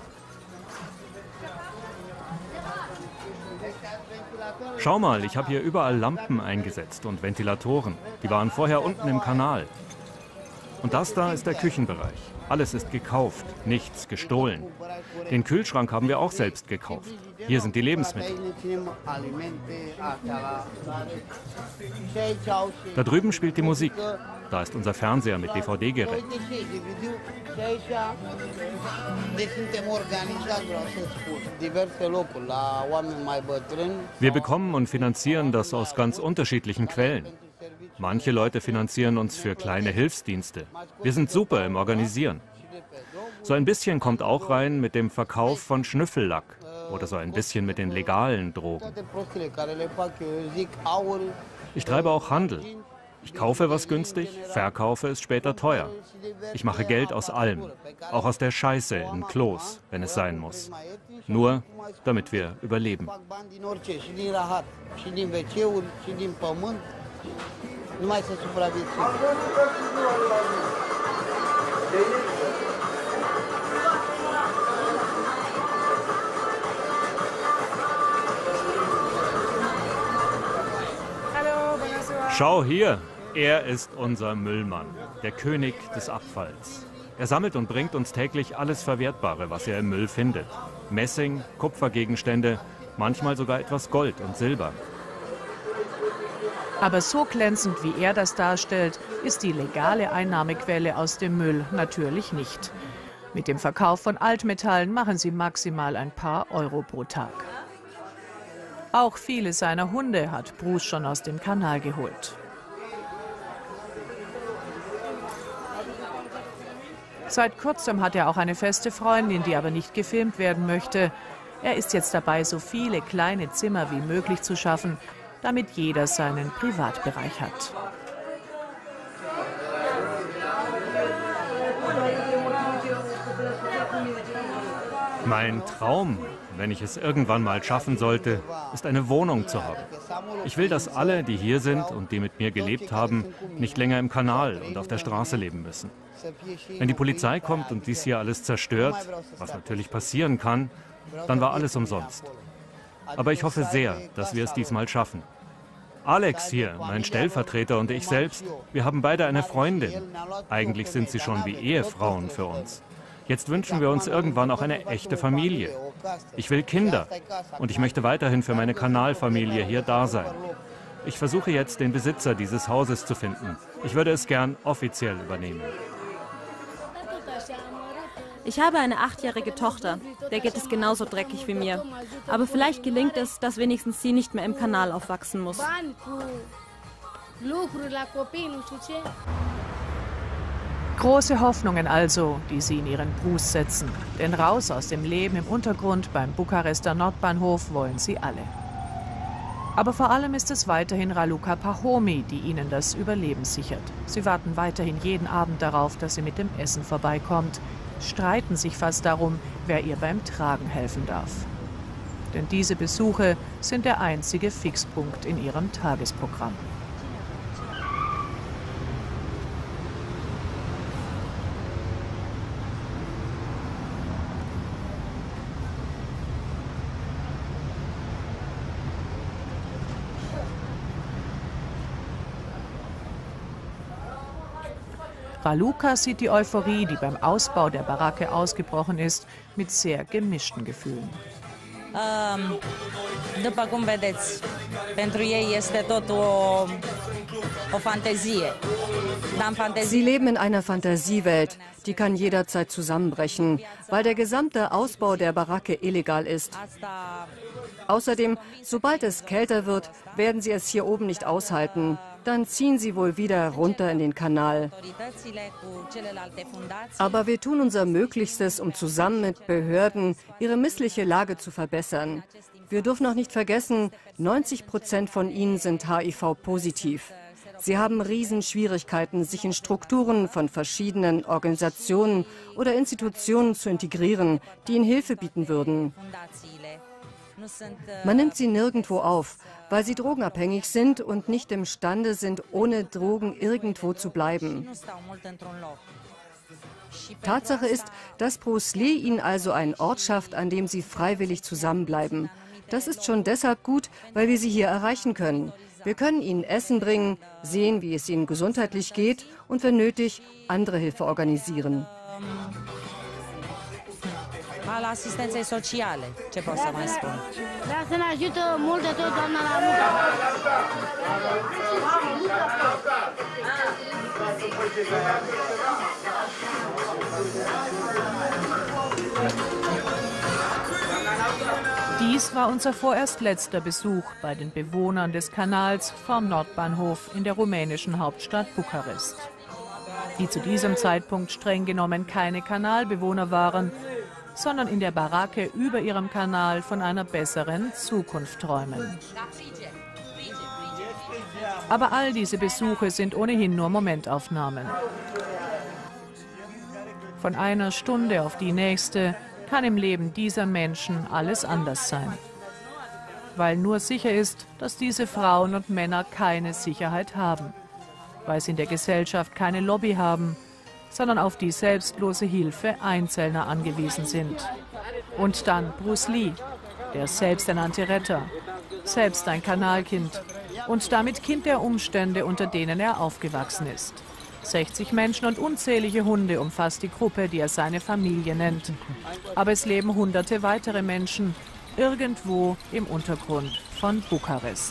Schau mal, ich habe hier überall Lampen eingesetzt und Ventilatoren. Die waren vorher unten im Kanal. Und das da ist der Küchenbereich. Alles ist gekauft, nichts gestohlen. Den Kühlschrank haben wir auch selbst gekauft. Hier sind die Lebensmittel. Da drüben spielt die Musik. Da ist unser Fernseher mit D V D-Gerät. Wir bekommen und finanzieren das aus ganz unterschiedlichen Quellen. Manche Leute finanzieren uns für kleine Hilfsdienste. Wir sind super im Organisieren. So ein bisschen kommt auch rein mit dem Verkauf von Schnüffellack oder so ein bisschen mit den legalen Drogen. Ich treibe auch Handel. Ich kaufe was günstig, verkaufe es später teuer. Ich mache Geld aus allem, auch aus der Scheiße in Klos, wenn es sein muss. Nur, damit wir überleben. Schau hier, er ist unser Müllmann, der König des Abfalls. Er sammelt und bringt uns täglich alles Verwertbare, was er im Müll findet. Messing, Kupfergegenstände, manchmal sogar etwas Gold und Silber. Aber so glänzend, wie er das darstellt, ist die legale Einnahmequelle aus dem Müll natürlich nicht. Mit dem Verkauf von Altmetallen machen sie maximal ein paar Euro pro Tag. Auch viele seiner Hunde hat Bruce schon aus dem Kanal geholt. Seit kurzem hat er auch eine feste Freundin, die aber nicht gefilmt werden möchte. Er ist jetzt dabei, so viele kleine Zimmer wie möglich zu schaffen, damit jeder seinen Privatbereich hat. Mein Traum, wenn ich es irgendwann mal schaffen sollte, ist eine Wohnung zu haben. Ich will, dass alle, die hier sind und die mit mir gelebt haben, nicht länger im Kanal und auf der Straße leben müssen. Wenn die Polizei kommt und dies hier alles zerstört, was natürlich passieren kann, dann war alles umsonst. Aber ich hoffe sehr, dass wir es diesmal schaffen. Alex hier, mein Stellvertreter, und ich selbst, wir haben beide eine Freundin. Eigentlich sind sie schon wie Ehefrauen für uns. Jetzt wünschen wir uns irgendwann auch eine echte Familie. Ich will Kinder und ich möchte weiterhin für meine Kanalfamilie hier da sein. Ich versuche jetzt, den Besitzer dieses Hauses zu finden. Ich würde es gern offiziell übernehmen. Ich habe eine achtjährige Tochter. Der geht es genauso dreckig wie mir. Aber vielleicht gelingt es, dass wenigstens sie nicht mehr im Kanal aufwachsen muss. Große Hoffnungen also, die sie in ihren Brust setzen. Denn raus aus dem Leben im Untergrund beim Bukarester Nordbahnhof wollen sie alle. Aber vor allem ist es weiterhin Raluca Pahomie, die ihnen das Überleben sichert. Sie warten weiterhin jeden Abend darauf, dass sie mit dem Essen vorbeikommt, streiten sich fast darum, wer ihr beim Tragen helfen darf. Denn diese Besuche sind der einzige Fixpunkt in ihrem Tagesprogramm. Raluca sieht die Euphorie, die beim Ausbau der Baracke ausgebrochen ist, mit sehr gemischten Gefühlen. După cum vedeți, pentru ei este tot o, o fantezie. Sie leben in einer Fantasiewelt, die kann jederzeit zusammenbrechen, weil der gesamte Ausbau der Baracke illegal ist. Außerdem, sobald es kälter wird, werden sie es hier oben nicht aushalten. Dann ziehen sie wohl wieder runter in den Kanal. Aber wir tun unser Möglichstes, um zusammen mit Behörden ihre missliche Lage zu verbessern. Wir dürfen auch nicht vergessen, neunzig Prozent von ihnen sind H I V-positiv. Sie haben Riesenschwierigkeiten, sich in Strukturen von verschiedenen Organisationen oder Institutionen zu integrieren, die ihnen Hilfe bieten würden. Man nimmt sie nirgendwo auf, weil sie drogenabhängig sind und nicht imstande sind, ohne Drogen irgendwo zu bleiben. Tatsache ist, dass Bruce Lee ihnen also einen Ort schafft, an dem sie freiwillig zusammenbleiben. Das ist schon deshalb gut, weil wir sie hier erreichen können. Wir können ihnen Essen bringen, sehen, wie es ihnen gesundheitlich geht und, wenn nötig, andere Hilfe organisieren. Al asistenței sociale, ce pot să mai spun. Vreau să ne ajută mult de tot, doamna Raluca. Dies war unser vorerst letzter Besuch bei den Bewohnern des Kanals vom Nordbahnhof in der rumänischen Hauptstadt Bukarest, die zu diesem Zeitpunkt streng genommen keine Kanalbewohner waren, sondern in der Baracke über ihrem Kanal von einer besseren Zukunft träumen. Aber all diese Besuche sind ohnehin nur Momentaufnahmen. Von einer Stunde auf die nächste kann im Leben dieser Menschen alles anders sein. Weil nur sicher ist, dass diese Frauen und Männer keine Sicherheit haben. Weil sie in der Gesellschaft keine Lobby haben, sondern auf die selbstlose Hilfe Einzelner angewiesen sind. Und dann Bruce Lee, der selbsternannte Retter, selbst ein Kanalkind und damit Kind der Umstände, unter denen er aufgewachsen ist. sechzig Menschen und unzählige Hunde umfasst die Gruppe, die er seine Familie nennt. Aber es leben hunderte weitere Menschen irgendwo im Untergrund von Bukarest.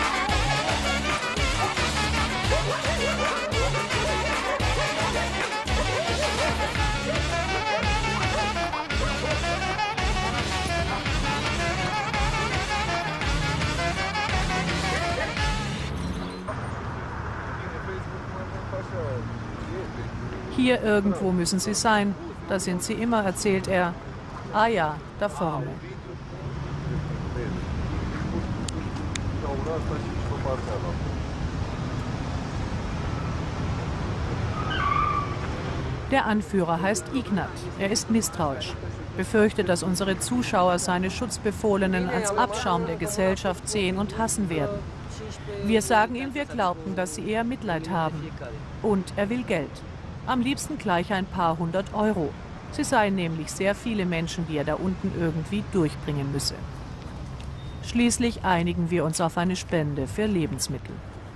Hier irgendwo müssen sie sein. Da sind sie immer, erzählt er. Ah ja, da vorne. Der Anführer heißt Ignat. Er ist misstrauisch, befürchtet, dass unsere Zuschauer seine Schutzbefohlenen als Abschaum der Gesellschaft sehen und hassen werden. Wir sagen ihm, wir glaubten, dass sie eher Mitleid haben. Und er will Geld. Am liebsten gleich ein paar hundert Euro. Sie seien nämlich sehr viele Menschen, die er da unten irgendwie durchbringen müsse. Schließlich einigen wir uns auf eine Spende für Lebensmittel.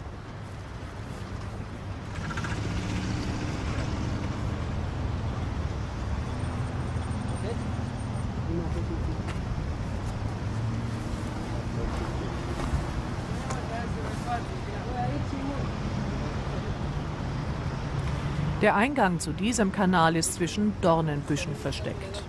Der Eingang zu diesem Kanal ist zwischen Dornenbüschen versteckt.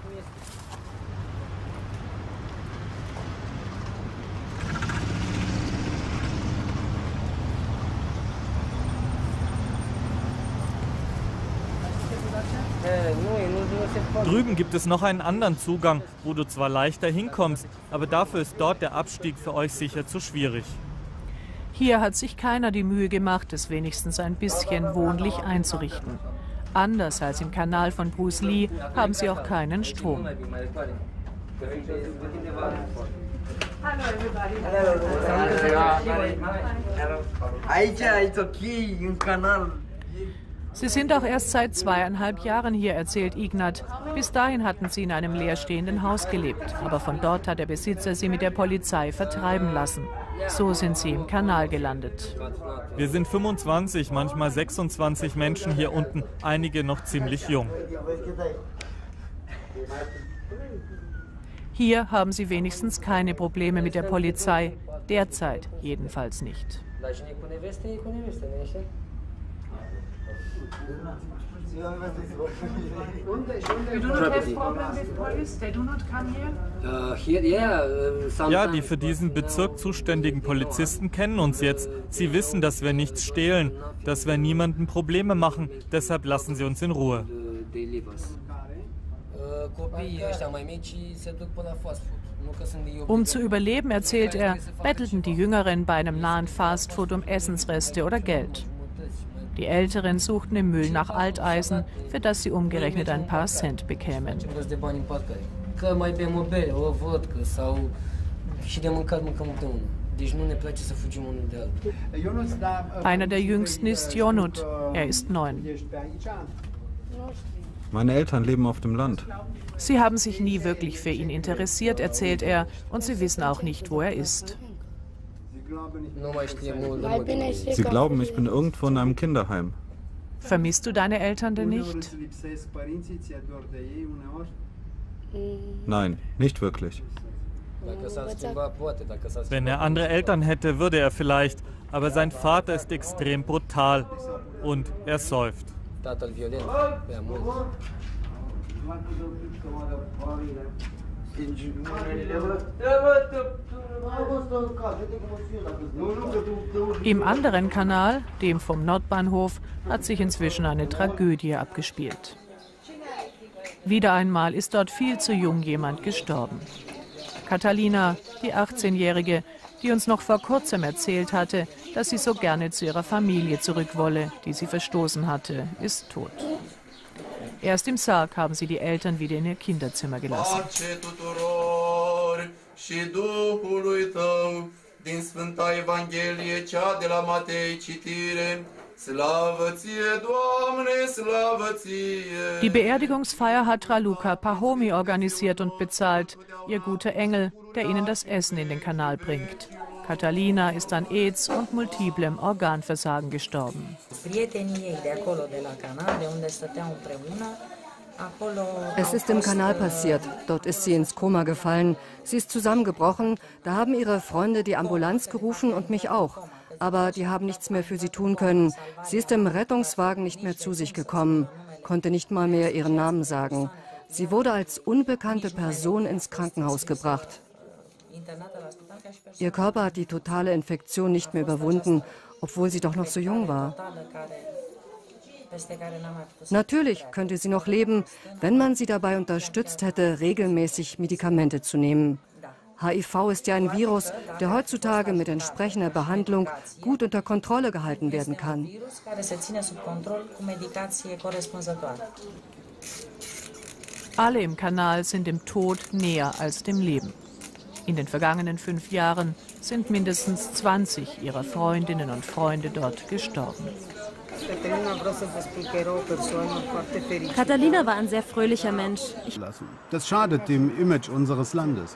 Drüben gibt es noch einen anderen Zugang, wo du zwar leichter hinkommst, aber dafür ist dort der Abstieg für euch sicher zu schwierig. Hier hat sich keiner die Mühe gemacht, es wenigstens ein bisschen wohnlich einzurichten. Anders als im Kanal von Bruce Lee haben sie auch keinen Strom. Sie sind auch erst seit zweieinhalb Jahren hier, erzählt Ignat. Bis dahin hatten sie in einem leerstehenden Haus gelebt. Aber von dort hat der Besitzer sie mit der Polizei vertreiben lassen. So sind sie im Kanal gelandet. Wir sind fünfundzwanzig, manchmal sechsundzwanzig Menschen hier unten, einige noch ziemlich jung. Hier haben sie wenigstens keine Probleme mit der Polizei. Derzeit jedenfalls nicht. Ja, die für diesen Bezirk zuständigen Polizisten kennen uns jetzt. Sie wissen, dass wir nichts stehlen, dass wir niemandem Probleme machen. Deshalb lassen sie uns in Ruhe. Um zu überleben, erzählt er, bettelten die Jüngeren bei einem nahen Fastfood um Essensreste oder Geld. Die Älteren suchten im Müll nach Alteisen, für das sie umgerechnet ein paar Cent bekämen. Einer der Jüngsten ist Jonut. Er ist neun. Meine Eltern leben auf dem Land. Sie haben sich nie wirklich für ihn interessiert, erzählt er, und sie wissen auch nicht, wo er ist. Sie glauben, ich bin irgendwo in einem Kinderheim. Vermisst du deine Eltern denn nicht? Nein, nicht wirklich. Wenn er andere Eltern hätte, würde er vielleicht. Aber sein Vater ist extrem brutal und er säuft. Im anderen Kanal, dem vom Nordbahnhof, hat sich inzwischen eine Tragödie abgespielt. Wieder einmal ist dort viel zu jung jemand gestorben. Catalina, die achtzehnjährige, die uns noch vor kurzem erzählt hatte, dass sie so gerne zu ihrer Familie zurück wolle, die sie verstoßen hatte, ist tot. Erst im Sarg haben sie die Eltern wieder in ihr Kinderzimmer gelassen. Die Beerdigungsfeier hat Raluca Pahomi organisiert und bezahlt, ihr guter Engel, der ihnen das Essen in den Kanal bringt. Catalina ist an AIDS und multiplem Organversagen gestorben. Es ist im Kanal passiert. Dort ist sie ins Koma gefallen. Sie ist zusammengebrochen. Da haben ihre Freunde die Ambulanz gerufen und mich auch. Aber die haben nichts mehr für sie tun können. Sie ist im Rettungswagen nicht mehr zu sich gekommen, konnte nicht mal mehr ihren Namen sagen. Sie wurde als unbekannte Person ins Krankenhaus gebracht. Ihr Körper hat die totale Infektion nicht mehr überwunden, obwohl sie doch noch so jung war. Natürlich könnte sie noch leben, wenn man sie dabei unterstützt hätte, regelmäßig Medikamente zu nehmen. H I V ist ja ein Virus, der heutzutage mit entsprechender Behandlung gut unter Kontrolle gehalten werden kann. Alle im Kanal sind dem Tod näher als dem Leben. In den vergangenen fünf Jahren sind mindestens zwanzig ihrer Freundinnen und Freunde dort gestorben. Catalina war ein sehr fröhlicher Mensch. Ich das schadet dem Image unseres Landes.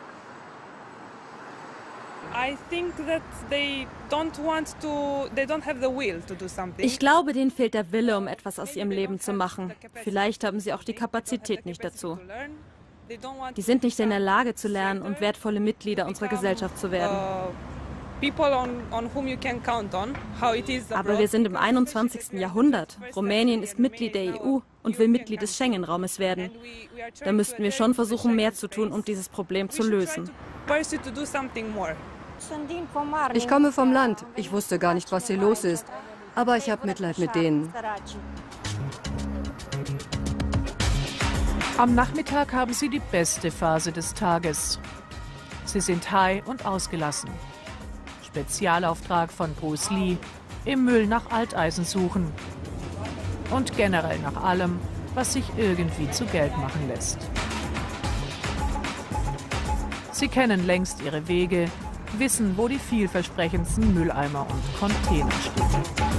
Ich glaube, denen fehlt der Wille, um etwas aus ihrem Leben zu machen. Vielleicht haben sie auch die Kapazität nicht dazu. Die sind nicht in der Lage zu lernen und wertvolle Mitglieder unserer Gesellschaft zu werden. Aber wir sind im einundzwanzigsten Jahrhundert. Rumänien ist Mitglied der E U und will Mitglied des Schengen-Raumes werden. Da müssten wir schon versuchen, mehr zu tun, um dieses Problem zu lösen. Ich komme vom Land. Ich wusste gar nicht, was hier los ist. Aber ich habe Mitleid mit denen. Am Nachmittag haben sie die beste Phase des Tages. Sie sind high und ausgelassen. Spezialauftrag von Bruce Lee, im Müll nach Alteisen suchen. Und generell nach allem, was sich irgendwie zu Geld machen lässt. Sie kennen längst ihre Wege, wissen, wo die vielversprechendsten Mülleimer und Container stehen.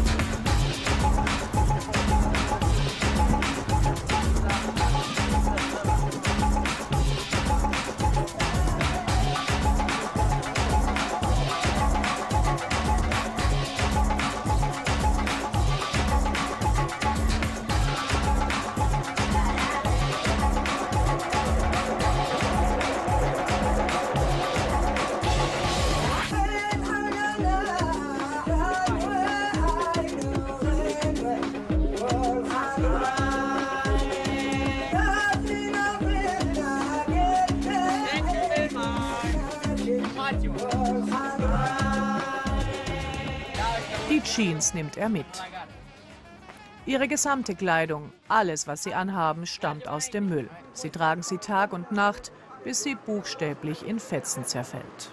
Die Jeans nimmt er mit. Ihre gesamte Kleidung, alles, was sie anhaben, stammt aus dem Müll. Sie tragen sie Tag und Nacht, bis sie buchstäblich in Fetzen zerfällt.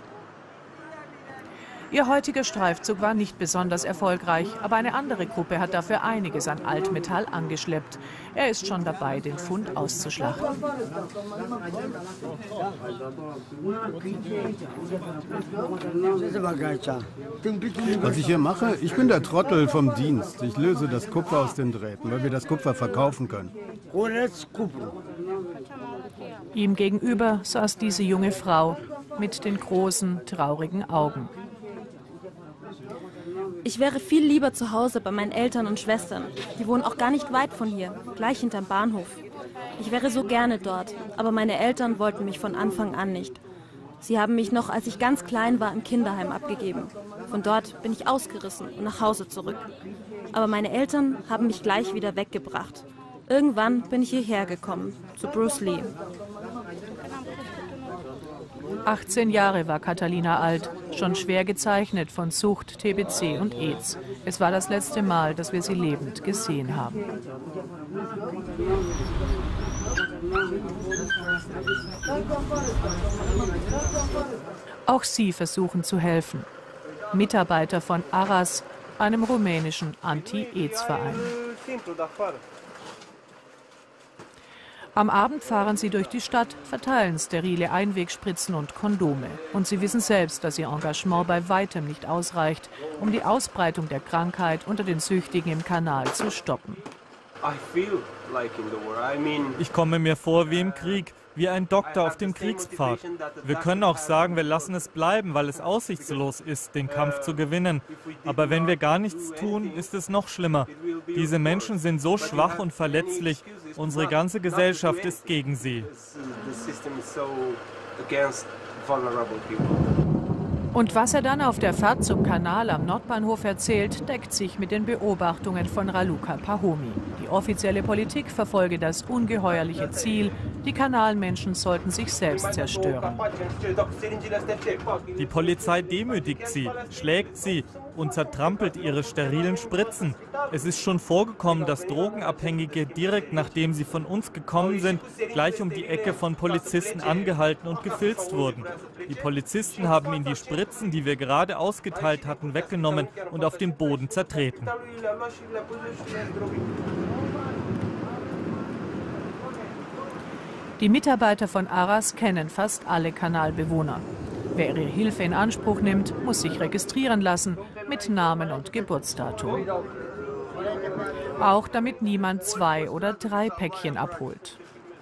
Ihr heutiger Streifzug war nicht besonders erfolgreich, aber eine andere Gruppe hat dafür einiges an Altmetall angeschleppt. Er ist schon dabei, den Fund auszuschlachten. Was ich hier mache, ich bin der Trottel vom Dienst. Ich löse das Kupfer aus den Drähten, weil wir das Kupfer verkaufen können. Ihm gegenüber saß diese junge Frau mit den großen, traurigen Augen. Ich wäre viel lieber zu Hause bei meinen Eltern und Schwestern. Die wohnen auch gar nicht weit von hier, gleich hinterm Bahnhof. Ich wäre so gerne dort, aber meine Eltern wollten mich von Anfang an nicht. Sie haben mich noch, als ich ganz klein war, im Kinderheim abgegeben. Von dort bin ich ausgerissen und nach Hause zurück. Aber meine Eltern haben mich gleich wieder weggebracht. Irgendwann bin ich hierher gekommen, zu Bruce Lee. achtzehn Jahre war Catalina alt, schon schwer gezeichnet von Sucht, T B C und AIDS. Es war das letzte Mal, dass wir sie lebend gesehen haben. Auch sie versuchen zu helfen. Mitarbeiter von Aras, einem rumänischen Anti-AIDS-Verein. Am Abend fahren sie durch die Stadt, verteilen sterile Einwegspritzen und Kondome. Und sie wissen selbst, dass ihr Engagement bei weitem nicht ausreicht, um die Ausbreitung der Krankheit unter den Süchtigen im Kanal zu stoppen. Ich komme mir vor wie im Krieg, wie ein Doktor auf dem Kriegspfad. Wir können auch sagen, wir lassen es bleiben, weil es aussichtslos ist, den Kampf zu gewinnen. Aber wenn wir gar nichts tun, ist es noch schlimmer. Diese Menschen sind so schwach und verletzlich. Unsere ganze Gesellschaft ist gegen sie. Und was er dann auf der Fahrt zum Kanal am Nordbahnhof erzählt, deckt sich mit den Beobachtungen von Raluca Pahomie. Die offizielle Politik verfolge das ungeheuerliche Ziel, Die Kanalmenschen sollten sich selbst zerstören. Die Polizei demütigt sie, schlägt sie und zertrampelt ihre sterilen Spritzen. Es ist schon vorgekommen, dass Drogenabhängige direkt nachdem sie von uns gekommen sind, gleich um die Ecke von Polizisten angehalten und gefilzt wurden. Die Polizisten haben ihnen die Spritzen, die wir gerade ausgeteilt hatten, weggenommen und auf den Boden zertreten. Die Mitarbeiter von Aras kennen fast alle Kanalbewohner. Wer ihre Hilfe in Anspruch nimmt, muss sich registrieren lassen, mit Namen und Geburtsdatum. Auch damit niemand zwei oder drei Päckchen abholt.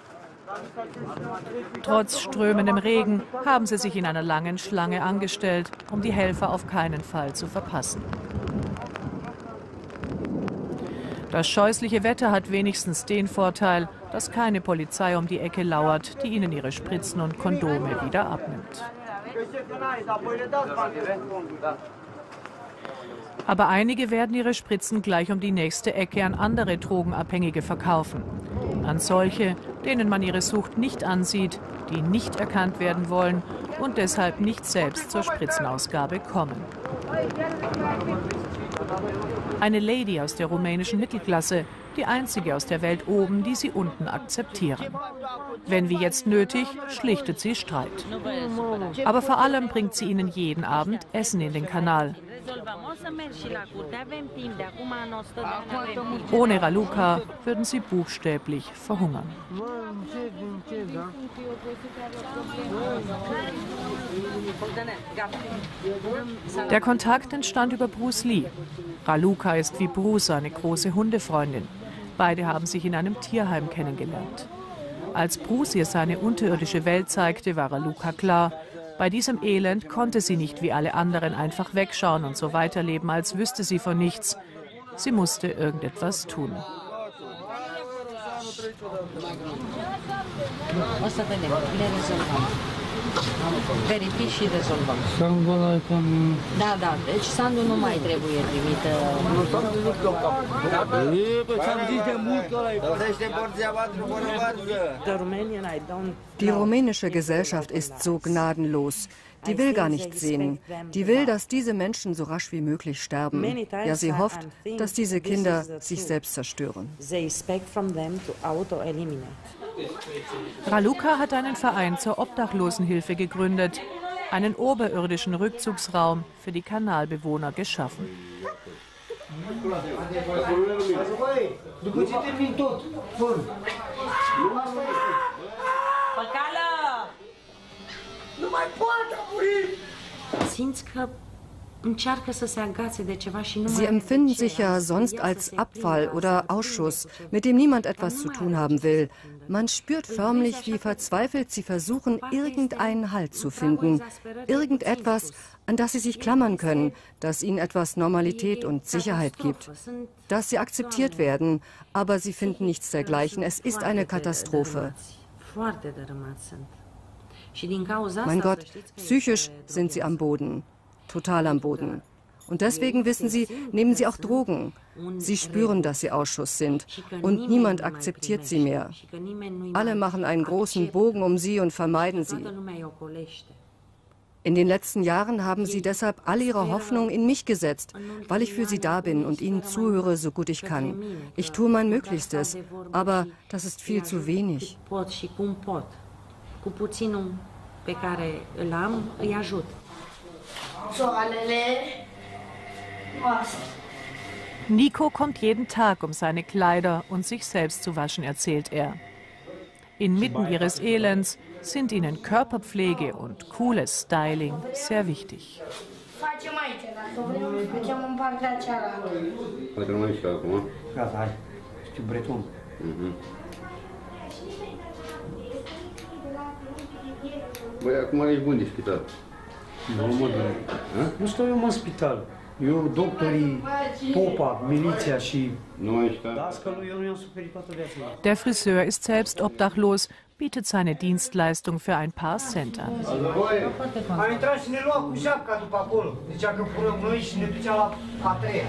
Trotz strömendem Regen haben sie sich in einer langen Schlange angestellt, um die Helfer auf keinen Fall zu verpassen. Das scheußliche Wetter hat wenigstens den Vorteil, dass keine Polizei um die Ecke lauert, die ihnen ihre Spritzen und Kondome wieder abnimmt. Aber einige werden ihre Spritzen gleich um die nächste Ecke an andere Drogenabhängige verkaufen. An solche, denen man ihre Sucht nicht ansieht, die nicht erkannt werden wollen und deshalb nicht selbst zur Spritzenausgabe kommen. Eine Lady aus der rumänischen Mittelklasse, die einzige aus der Welt oben, die sie unten akzeptieren. Wenn wie jetzt nötig, schlichtet sie Streit. Aber vor allem bringt sie ihnen jeden Abend Essen in den Kanal. Ohne Raluca würden sie buchstäblich verhungern. Der Kontakt entstand über Bruce Lee. Raluca ist wie Bruce eine große Hundefreundin. Beide haben sich in einem Tierheim kennengelernt. Als Bruce ihr seine unterirdische Welt zeigte, war Raluca klar, bei diesem Elend konnte sie nicht wie alle anderen einfach wegschauen und so weiterleben, als wüsste sie von nichts. Sie musste irgendetwas tun. Verifici și rezolvăm. Da, da, deci sandul nu mai trebuie trimit. Die rumänische Gesellschaft ist so gnadenlos. Die will gar nichts sehen. Die will, dass diese Menschen so rasch wie möglich sterben. Ja, sie hofft, dass diese Kinder sich selbst zerstören. Raluca hat einen Verein zur Obdachlosenhilfe gegründet, einen oberirdischen Rückzugsraum für die Kanalbewohner geschaffen. Sie empfinden sich ja sonst als Abfall oder Ausschuss, mit dem niemand etwas zu tun haben will. Man spürt förmlich, wie verzweifelt sie versuchen, irgendeinen Halt zu finden. Irgendetwas, an das sie sich klammern können, das ihnen etwas Normalität und Sicherheit gibt. Dass sie akzeptiert werden, aber sie finden nichts dergleichen. Es ist eine Katastrophe. Mein Gott, psychisch sind sie am Boden. Total am Boden. Und deswegen wissen sie, nehmen sie auch Drogen. Sie spüren, dass sie Ausschuss sind. Und niemand akzeptiert sie mehr. Alle machen einen großen Bogen um sie und vermeiden sie. In den letzten Jahren haben sie deshalb alle ihre Hoffnung in mich gesetzt, weil ich für sie da bin und ihnen zuhöre, so gut ich kann. Ich tue mein Möglichstes, aber das ist viel zu wenig. Nico kommt jeden Tag, um seine Kleider und sich selbst zu waschen, erzählt er. Inmitten ihres Elends sind ihnen Körperpflege und cooles Styling sehr wichtig. Băi, acum ești bun de spital. Nu, mă, nu stau eu, mă, în spital. Eu, doctorii, popa, miliția și dascălul, eu nu i-am suferit toată viața mea. Der Friseur ist selbst obdachlos, bietet seine Dienstleistung für ein paar Cent an. A intrat și ne lua cu șapca după acolo. Zicea că punem noi și ne ducea la a treia.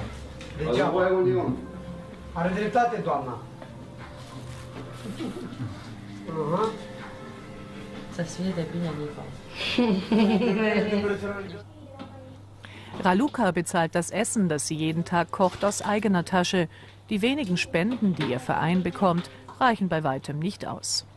Degeaba. Are dreptate, doamna. Raluca bezahlt das Essen, das sie jeden Tag kocht, aus eigener Tasche. Die wenigen Spenden, die ihr Verein bekommt, reichen bei weitem nicht aus.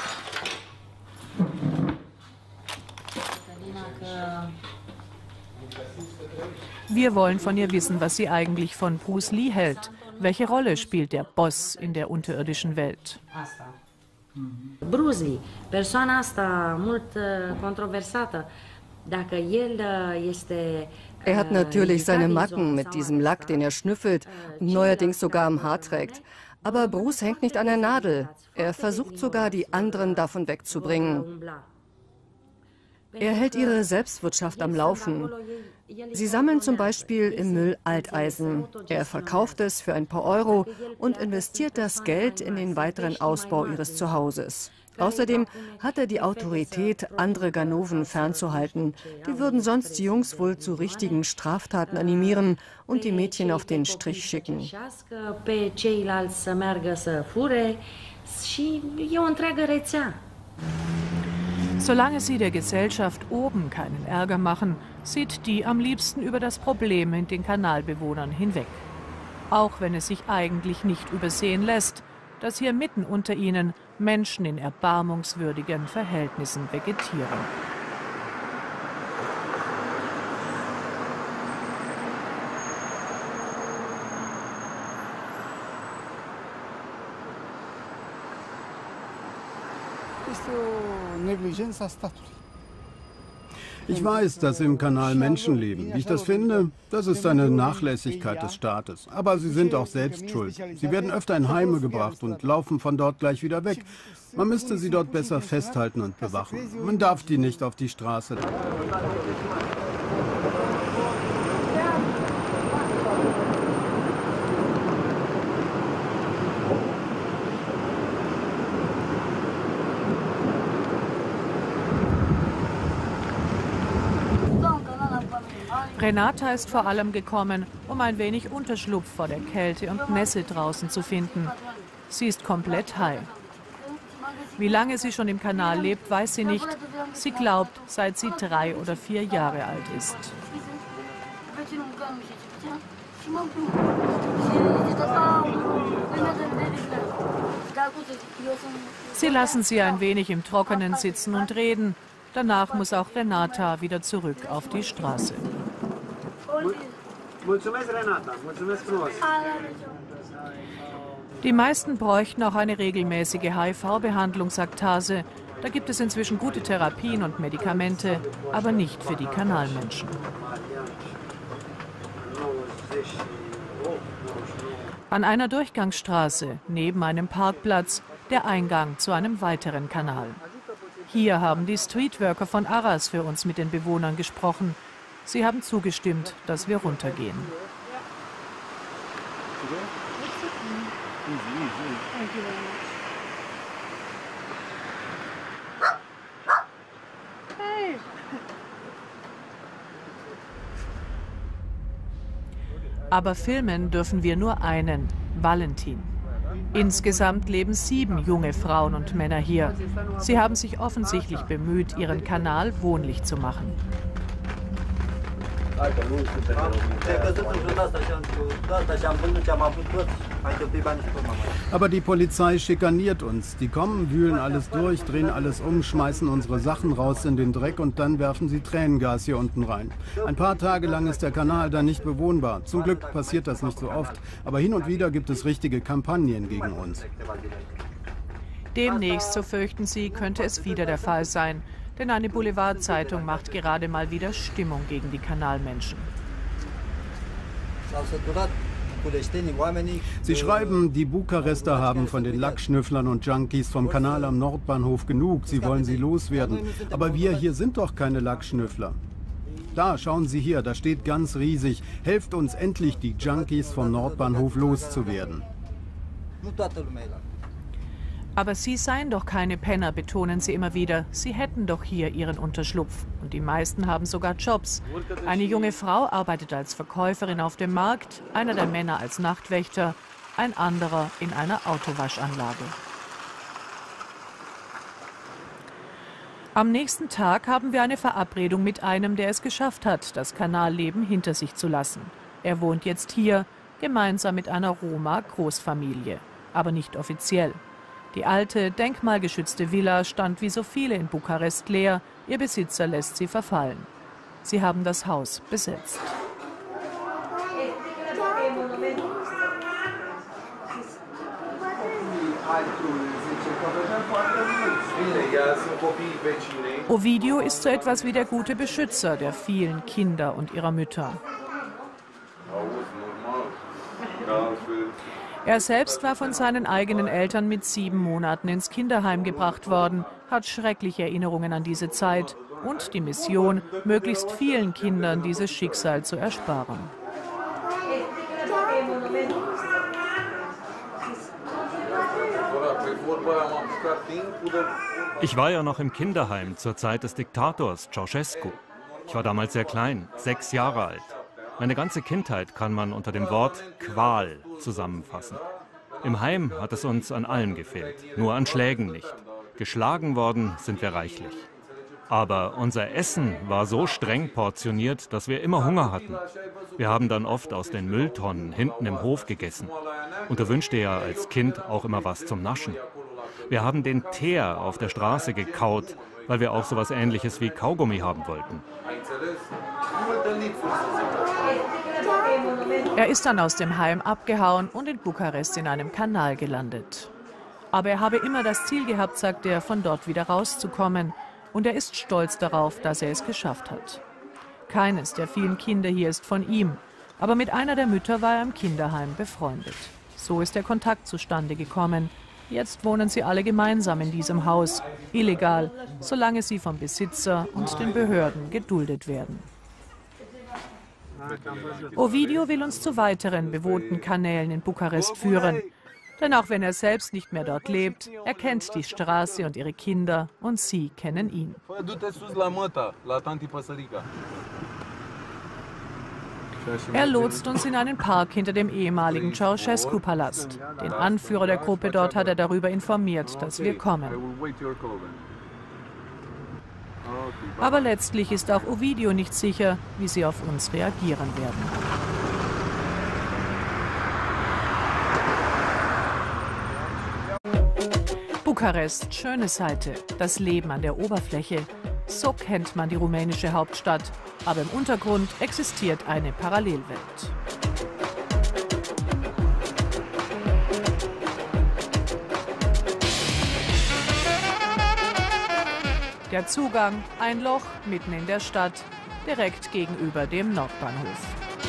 Wir wollen von ihr wissen, was sie eigentlich von Bruce Lee hält. Welche Rolle spielt der Boss in der unterirdischen Welt? Bruce Lee, persoana asta mult controversată. Dacă el este Er hat natürlich seine Macken mit diesem Lack, den er schnüffelt und neuerdings sogar am Haar trägt. Aber Bruce hängt nicht an der Nadel. Er versucht sogar, die anderen davon wegzubringen. Er hält ihre Selbstwirtschaft am Laufen. Sie sammeln zum Beispiel im Müll Alteisen. Er verkauft es für ein paar Euro und investiert das Geld in den weiteren Ausbau ihres Zuhauses. Außerdem hat er die Autorität, andere Ganoven fernzuhalten. Die würden sonst die Jungs wohl zu richtigen Straftaten animieren und die Mädchen auf den Strich schicken. Solange sie der Gesellschaft oben keinen Ärger machen, sieht die am liebsten über das Problem in den Kanalbewohnern hinweg. Auch wenn es sich eigentlich nicht übersehen lässt, dass hier mitten unter ihnen Menschen in erbarmungswürdigen Verhältnissen vegetieren. Ich weiß, dass im Kanal Menschen leben. Wie ich das finde, das ist eine Nachlässigkeit des Staates. Aber sie sind auch selbst schuld. Sie werden öfter in Heime gebracht und laufen von dort gleich wieder weg. Man müsste sie dort besser festhalten und bewachen. Man darf die nicht auf die Straße. Renata ist vor allem gekommen, um ein wenig Unterschlupf vor der Kälte und Nässe draußen zu finden. Sie ist komplett heil. Wie lange sie schon im Kanal lebt, weiß sie nicht. Sie glaubt, seit sie drei oder vier Jahre alt ist. Sie lassen sie ein wenig im Trockenen sitzen und reden. Danach muss auch Renata wieder zurück auf die Straße. Die meisten bräuchten auch eine regelmäßige H I V-Behandlung, sagt Hase. Da gibt es inzwischen gute Therapien und Medikamente, aber nicht für die Kanalmenschen. An einer Durchgangsstraße, neben einem Parkplatz, der Eingang zu einem weiteren Kanal. Hier haben die Streetworker von Arras für uns mit den Bewohnern gesprochen. Sie haben zugestimmt, dass wir runtergehen. Aber filmen dürfen wir nur einen, Valentin. Insgesamt leben sieben junge Frauen und Männer hier. Sie haben sich offensichtlich bemüht, ihren Kanal wohnlich zu machen. Aber die Polizei schikaniert uns. Die kommen, wühlen alles durch, drehen alles um, schmeißen unsere Sachen raus in den Dreck und dann werfen sie Tränengas hier unten rein. Ein paar Tage lang ist der Kanal dann nicht bewohnbar. Zum Glück passiert das nicht so oft, aber hin und wieder gibt es richtige Kampagnen gegen uns. Demnächst, so fürchten sie, könnte es wieder der Fall sein. Denn eine Boulevardzeitung macht gerade mal wieder Stimmung gegen die Kanalmenschen. Sie schreiben, die Bukarester haben von den Lackschnüfflern und Junkies vom Kanal am Nordbahnhof genug. Sie wollen sie loswerden. Aber wir hier sind doch keine Lackschnüffler. Da, schauen Sie hier, da steht ganz riesig. Helft uns endlich, die Junkies vom Nordbahnhof loszuwerden. Aber sie seien doch keine Penner, betonen sie immer wieder. Sie hätten doch hier ihren Unterschlupf. Und die meisten haben sogar Jobs. Eine junge Frau arbeitet als Verkäuferin auf dem Markt, einer der Männer als Nachtwächter, ein anderer in einer Autowaschanlage. Am nächsten Tag haben wir eine Verabredung mit einem, der es geschafft hat, das Kanalleben hinter sich zu lassen. Er wohnt jetzt hier, gemeinsam mit einer Roma-Großfamilie, aber nicht offiziell. Die alte, denkmalgeschützte Villa stand wie so viele in Bukarest leer, ihr Besitzer lässt sie verfallen. Sie haben das Haus besetzt. Ovidiu ist so etwas wie der gute Beschützer der vielen Kinder und ihrer Mütter. Er selbst war von seinen eigenen Eltern mit sieben Monaten ins Kinderheim gebracht worden, hat schreckliche Erinnerungen an diese Zeit und die Mission, möglichst vielen Kindern dieses Schicksal zu ersparen. Ich war ja noch im Kinderheim zur Zeit des Diktators Ceausescu. Ich war damals sehr klein, sechs Jahre alt. Meine ganze Kindheit kann man unter dem Wort Qual zusammenfassen. Im Heim hat es uns an allem gefehlt, nur an Schlägen nicht. Geschlagen worden sind wir reichlich. Aber unser Essen war so streng portioniert, dass wir immer Hunger hatten. Wir haben dann oft aus den Mülltonnen hinten im Hof gegessen. Und du wünschst dir ja als Kind auch immer was zum Naschen. Wir haben den Teer auf der Straße gekaut, weil wir auch so etwas Ähnliches wie Kaugummi haben wollten. Er ist dann aus dem Heim abgehauen und in Bukarest in einem Kanal gelandet. Aber er habe immer das Ziel gehabt, sagt er, von dort wieder rauszukommen. Und er ist stolz darauf, dass er es geschafft hat. Keines der vielen Kinder hier ist von ihm, aber mit einer der Mütter war er im Kinderheim befreundet. So ist der Kontakt zustande gekommen. Jetzt wohnen sie alle gemeinsam in diesem Haus, illegal, solange sie vom Besitzer und den Behörden geduldet werden. Ovidiu will uns zu weiteren bewohnten Kanälen in Bukarest führen. Denn auch wenn er selbst nicht mehr dort lebt, er kennt die Straße und ihre Kinder und sie kennen ihn. Er lotst uns in einen Park hinter dem ehemaligen Ceausescu-Palast. Den Anführer der Gruppe dort hat er darüber informiert, dass wir kommen. Aber letztlich ist auch Ovidiu nicht sicher, wie sie auf uns reagieren werden. Bukarest, schöne Seite, das Leben an der Oberfläche. So kennt man die rumänische Hauptstadt, aber im Untergrund existiert eine Parallelwelt. Der Zugang, ein Loch mitten in der Stadt, direkt gegenüber dem Nordbahnhof.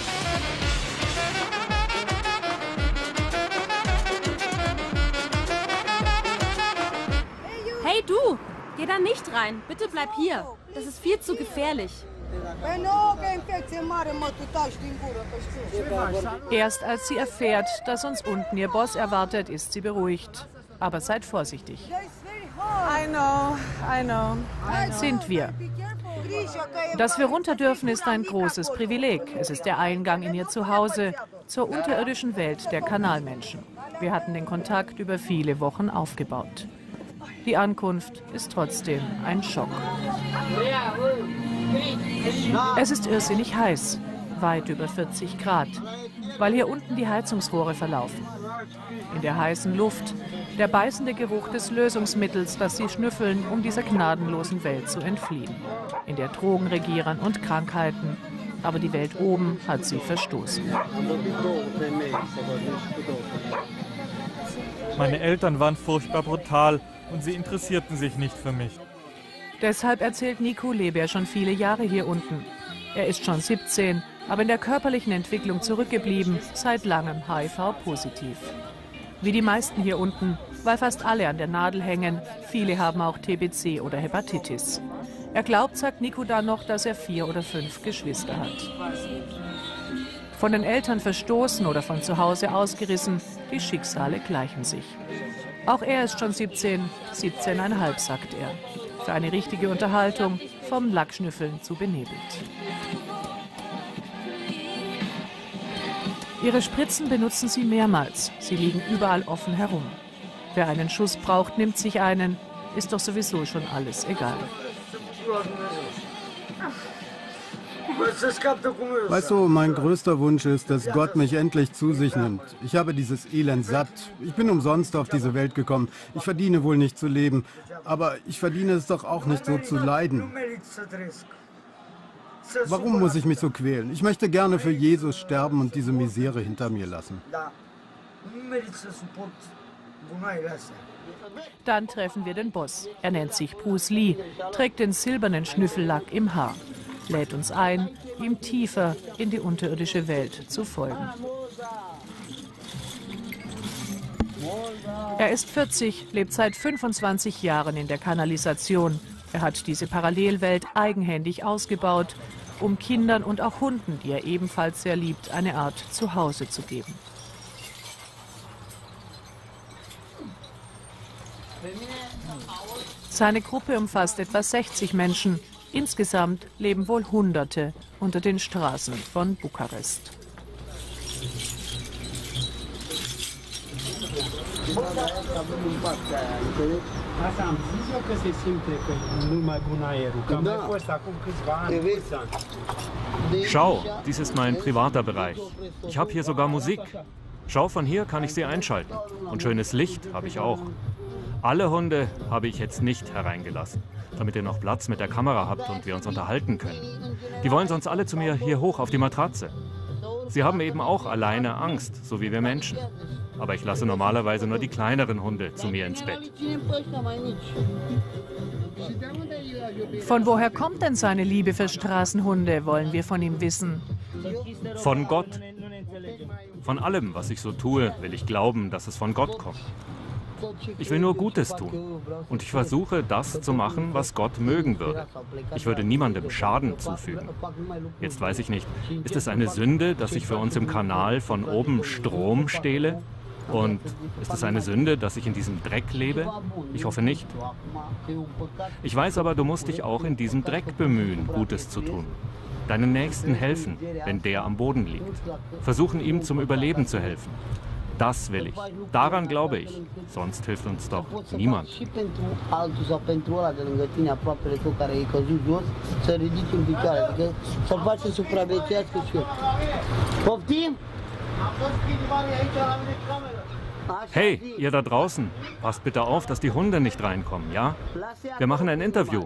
Hey du, geh da nicht rein. Bitte bleib hier. Das ist viel zu gefährlich. Erst als sie erfährt, dass uns unten ihr Boss erwartet, ist sie beruhigt. Aber seid vorsichtig. I know, I know. Sind wir. Dass wir runter dürfen, ist ein großes Privileg. Es ist der Eingang in ihr Zuhause, zur unterirdischen Welt der Kanalmenschen. Wir hatten den Kontakt über viele Wochen aufgebaut. Die Ankunft ist trotzdem ein Schock. Es ist irrsinnig heiß, weit über vierzig Grad, weil hier unten die Heizungsrohre verlaufen. In der heißen Luft der beißende Geruch des Lösungsmittels, das sie schnüffeln, um dieser gnadenlosen Welt zu entfliehen. In der Drogen regieren und Krankheiten, aber die Welt oben hat sie verstoßen. Meine Eltern waren furchtbar brutal und sie interessierten sich nicht für mich. Deshalb erzählt Nicu lebe er schon viele Jahre hier unten. Er ist schon siebzehn, aber in der körperlichen Entwicklung zurückgeblieben, seit langem H I V-positiv. Wie die meisten hier unten, weil fast alle an der Nadel hängen, viele haben auch T B C oder Hepatitis. Er glaubt, sagt Nicu dann noch, dass er vier oder fünf Geschwister hat. Von den Eltern verstoßen oder von zu Hause ausgerissen, die Schicksale gleichen sich. Auch er ist schon siebzehn, siebzehneinhalb, sagt er. Für eine richtige Unterhaltung, vom Lackschnüffeln zu benebelt. Ihre Spritzen benutzen sie mehrmals. Sie liegen überall offen herum. Wer einen Schuss braucht, nimmt sich einen. Ist doch sowieso schon alles egal. Weißt du, mein größter Wunsch ist, dass Gott mich endlich zu sich nimmt. Ich habe dieses Elend satt. Ich bin umsonst auf diese Welt gekommen. Ich verdiene wohl nicht zu leben, aber ich verdiene es doch auch nicht so zu leiden. Warum muss ich mich so quälen? Ich möchte gerne für Jesus sterben und diese Misere hinter mir lassen. Dann treffen wir den Boss. Er nennt sich Bruce Lee, trägt den silbernen Schnüffellack im Haar, lädt uns ein, ihm tiefer in die unterirdische Welt zu folgen. Er ist vierzig, lebt seit fünfundzwanzig Jahren in der Kanalisation. Er hat diese Parallelwelt eigenhändig ausgebaut, um Kindern und auch Hunden, die er ebenfalls sehr liebt, eine Art Zuhause zu geben. Seine Gruppe umfasst etwa sechzig Menschen. Insgesamt leben wohl Hunderte unter den Straßen von Bukarest. Schau, dies ist mein privater Bereich. Ich habe hier sogar Musik. Schau, von hier kann ich sie einschalten. Und schönes Licht habe ich auch. Alle Hunde habe ich jetzt nicht hereingelassen, damit ihr noch Platz mit der Kamera habt und wir uns unterhalten können. Die wollen sonst alle zu mir hier hoch auf die Matratze. Sie haben eben auch alleine Angst, so wie wir Menschen. Aber ich lasse normalerweise nur die kleineren Hunde zu mir ins Bett. Von woher kommt denn seine Liebe für Straßenhunde, wollen wir von ihm wissen. Von Gott. Von allem, was ich so tue, will ich glauben, dass es von Gott kommt. Ich will nur Gutes tun. Und ich versuche, das zu machen, was Gott mögen würde. Ich würde niemandem Schaden zufügen. Jetzt weiß ich nicht, ist es eine Sünde, dass ich für uns im Kanal von oben Strom stehle? Und ist es eine Sünde, dass ich in diesem Dreck lebe? Ich hoffe nicht. Ich weiß aber, du musst dich auch in diesem Dreck bemühen, Gutes zu tun. Deinen Nächsten helfen, wenn der am Boden liegt. Versuchen, ihm zum Überleben zu helfen. Das will ich. Daran glaube ich. Sonst hilft uns doch niemand. Hey, ihr da draußen, passt bitte auf, dass die Hunde nicht reinkommen, ja? Wir machen ein Interview.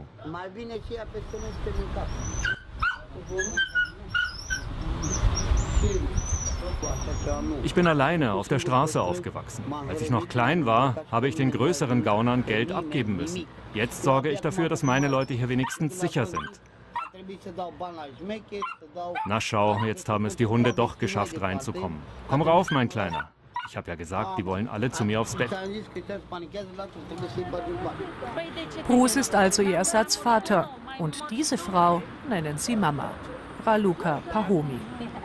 Ich bin alleine auf der Straße aufgewachsen. Als ich noch klein war, habe ich den größeren Gaunern Geld abgeben müssen. Jetzt sorge ich dafür, dass meine Leute hier wenigstens sicher sind. Na schau, jetzt haben es die Hunde doch geschafft, reinzukommen. Komm rauf, mein Kleiner. Ich habe ja gesagt, die wollen alle zu mir aufs Bett. Bruce ist also ihr Ersatzvater. Und diese Frau nennen sie Mama, Raluca Pahomie.